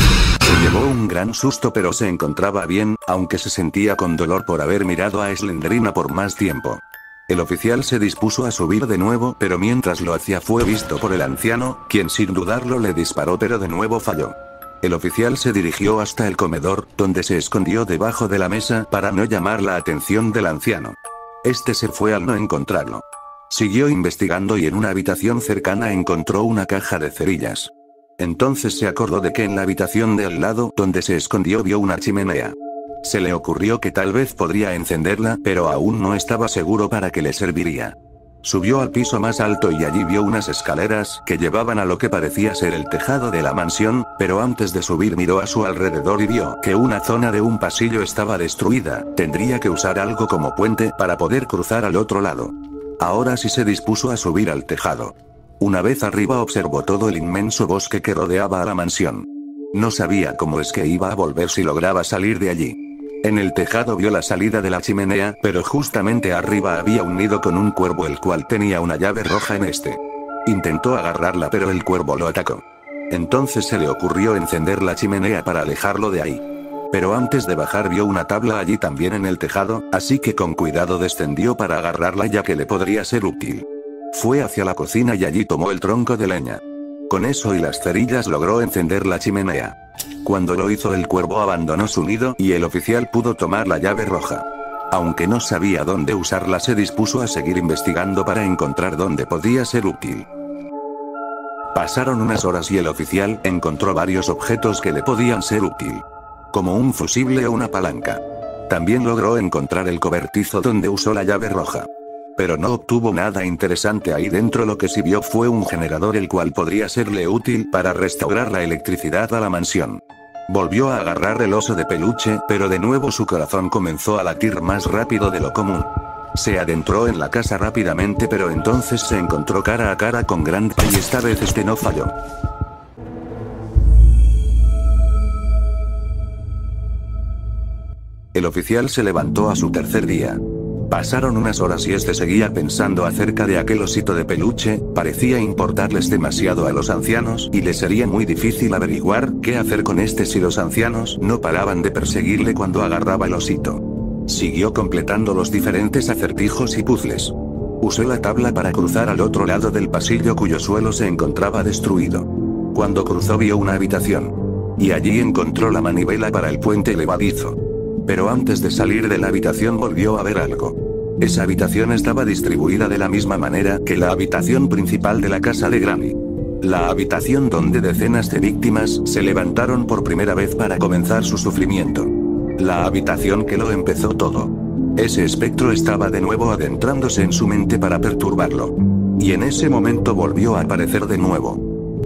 Se llevó un gran susto, pero se encontraba bien, aunque se sentía con dolor por haber mirado a Slendrina por más tiempo. El oficial se dispuso a subir de nuevo, pero mientras lo hacía fue visto por el anciano, quien sin dudarlo le disparó, pero de nuevo falló. El oficial se dirigió hasta el comedor, donde se escondió debajo de la mesa para no llamar la atención del anciano. Este se fue al no encontrarlo. Siguió investigando y en una habitación cercana encontró una caja de cerillas. Entonces se acordó de que en la habitación de al lado, donde se escondió, vio una chimenea. Se le ocurrió que tal vez podría encenderla, pero aún no estaba seguro para qué le serviría. Subió al piso más alto y allí vio unas escaleras que llevaban a lo que parecía ser el tejado de la mansión, pero antes de subir miró a su alrededor y vio que una zona de un pasillo estaba destruida. Tendría que usar algo como puente para poder cruzar al otro lado. Ahora sí se dispuso a subir al tejado. Una vez arriba observó todo el inmenso bosque que rodeaba a la mansión. No sabía cómo es que iba a volver si lograba salir de allí. En el tejado vio la salida de la chimenea, pero justamente arriba había un nido con un cuervo, el cual tenía una llave roja en este. Intentó agarrarla, pero el cuervo lo atacó. Entonces se le ocurrió encender la chimenea para alejarlo de ahí. Pero antes de bajar vio una tabla allí también en el tejado, así que con cuidado descendió para agarrarla, ya que le podría ser útil. Fue hacia la cocina y allí tomó el tronco de leña. Con eso y las cerillas logró encender la chimenea. Cuando lo hizo, el cuervo abandonó su nido y el oficial pudo tomar la llave roja. Aunque no sabía dónde usarla, se dispuso a seguir investigando para encontrar dónde podía ser útil. Pasaron unas horas y el oficial encontró varios objetos que le podían ser útil, como un fusible o una palanca. También logró encontrar el cobertizo donde usó la llave roja. Pero no obtuvo nada interesante ahí dentro. Lo que sí vio fue un generador, el cual podría serle útil para restaurar la electricidad a la mansión. Volvió a agarrar el oso de peluche, pero de nuevo su corazón comenzó a latir más rápido de lo común. Se adentró en la casa rápidamente, pero entonces se encontró cara a cara con Grandpa y esta vez este no falló. El oficial se levantó a su tercer día. Pasaron unas horas y este seguía pensando acerca de aquel osito de peluche. Parecía importarles demasiado a los ancianos y le sería muy difícil averiguar qué hacer con este si los ancianos no paraban de perseguirle cuando agarraba el osito. Siguió completando los diferentes acertijos y puzzles. Usó la tabla para cruzar al otro lado del pasillo, cuyo suelo se encontraba destruido. Cuando cruzó vio una habitación. Y allí encontró la manivela para el puente levadizo. Pero antes de salir de la habitación volvió a ver algo. Esa habitación estaba distribuida de la misma manera que la habitación principal de la casa de Granny. La habitación donde decenas de víctimas se levantaron por primera vez para comenzar su sufrimiento. La habitación que lo empezó todo. Ese espectro estaba de nuevo adentrándose en su mente para perturbarlo. Y en ese momento volvió a aparecer de nuevo.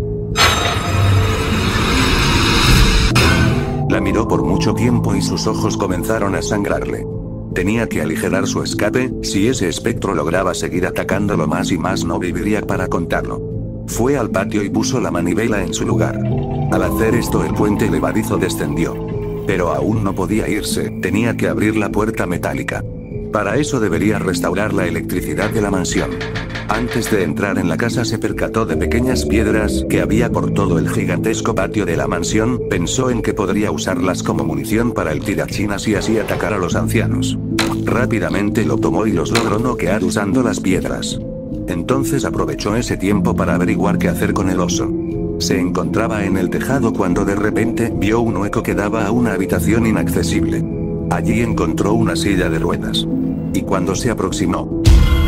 La miró por mucho tiempo y sus ojos comenzaron a sangrarle. Tenía que aligerar su escape. Si ese espectro lograba seguir atacándolo más y más, no viviría para contarlo. Fue al patio y puso la manivela en su lugar. Al hacer esto, el puente levadizo descendió. Pero aún no podía irse, tenía que abrir la puerta metálica. Para eso debería restaurar la electricidad de la mansión. Antes de entrar en la casa se percató de pequeñas piedras que había por todo el gigantesco patio de la mansión. Pensó en que podría usarlas como munición para el tirachinas y así atacar a los ancianos. Rápidamente lo tomó y los logró noquear usando las piedras. Entonces aprovechó ese tiempo para averiguar qué hacer con el oso. Se encontraba en el tejado cuando de repente vio un hueco que daba a una habitación inaccesible. Allí encontró una silla de ruedas. Y cuando se aproximó,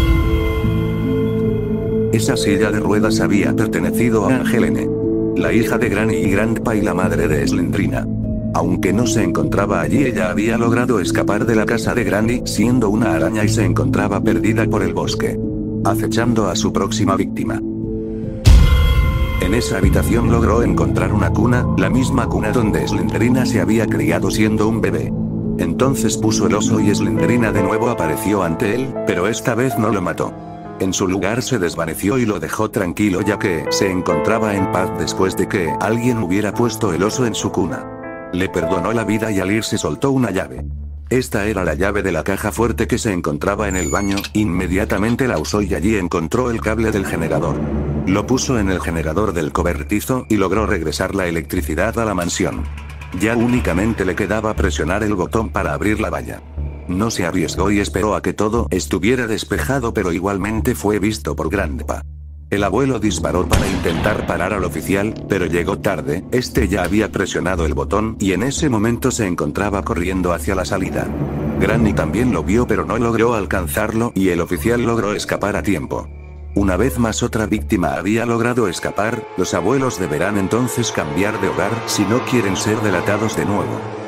esa silla de ruedas había pertenecido a Angelene, la hija de Granny y Grandpa y la madre de Slendrina. Aunque no se encontraba allí, ella había logrado escapar de la casa de Granny siendo una araña y se encontraba perdida por el bosque, acechando a su próxima víctima. En esa habitación logró encontrar una cuna, la misma cuna donde Slendrina se había criado siendo un bebé. Entonces puso el oso y Slendrina de nuevo apareció ante él, pero esta vez no lo mató. En su lugar se desvaneció y lo dejó tranquilo, ya que se encontraba en paz después de que alguien hubiera puesto el oso en su cuna. Le perdonó la vida y al irse soltó una llave. Esta era la llave de la caja fuerte que se encontraba en el baño. Inmediatamente la usó y allí encontró el cable del generador. Lo puso en el generador del cobertizo y logró regresar la electricidad a la mansión. Ya únicamente le quedaba presionar el botón para abrir la valla. No se arriesgó y esperó a que todo estuviera despejado, pero igualmente fue visto por Grandpa. El abuelo disparó para intentar parar al oficial, pero llegó tarde, este ya había presionado el botón y en ese momento se encontraba corriendo hacia la salida. Granny también lo vio pero no logró alcanzarlo y el oficial logró escapar a tiempo. Una vez más otra víctima había logrado escapar, los abuelos deberán entonces cambiar de hogar si no quieren ser delatados de nuevo.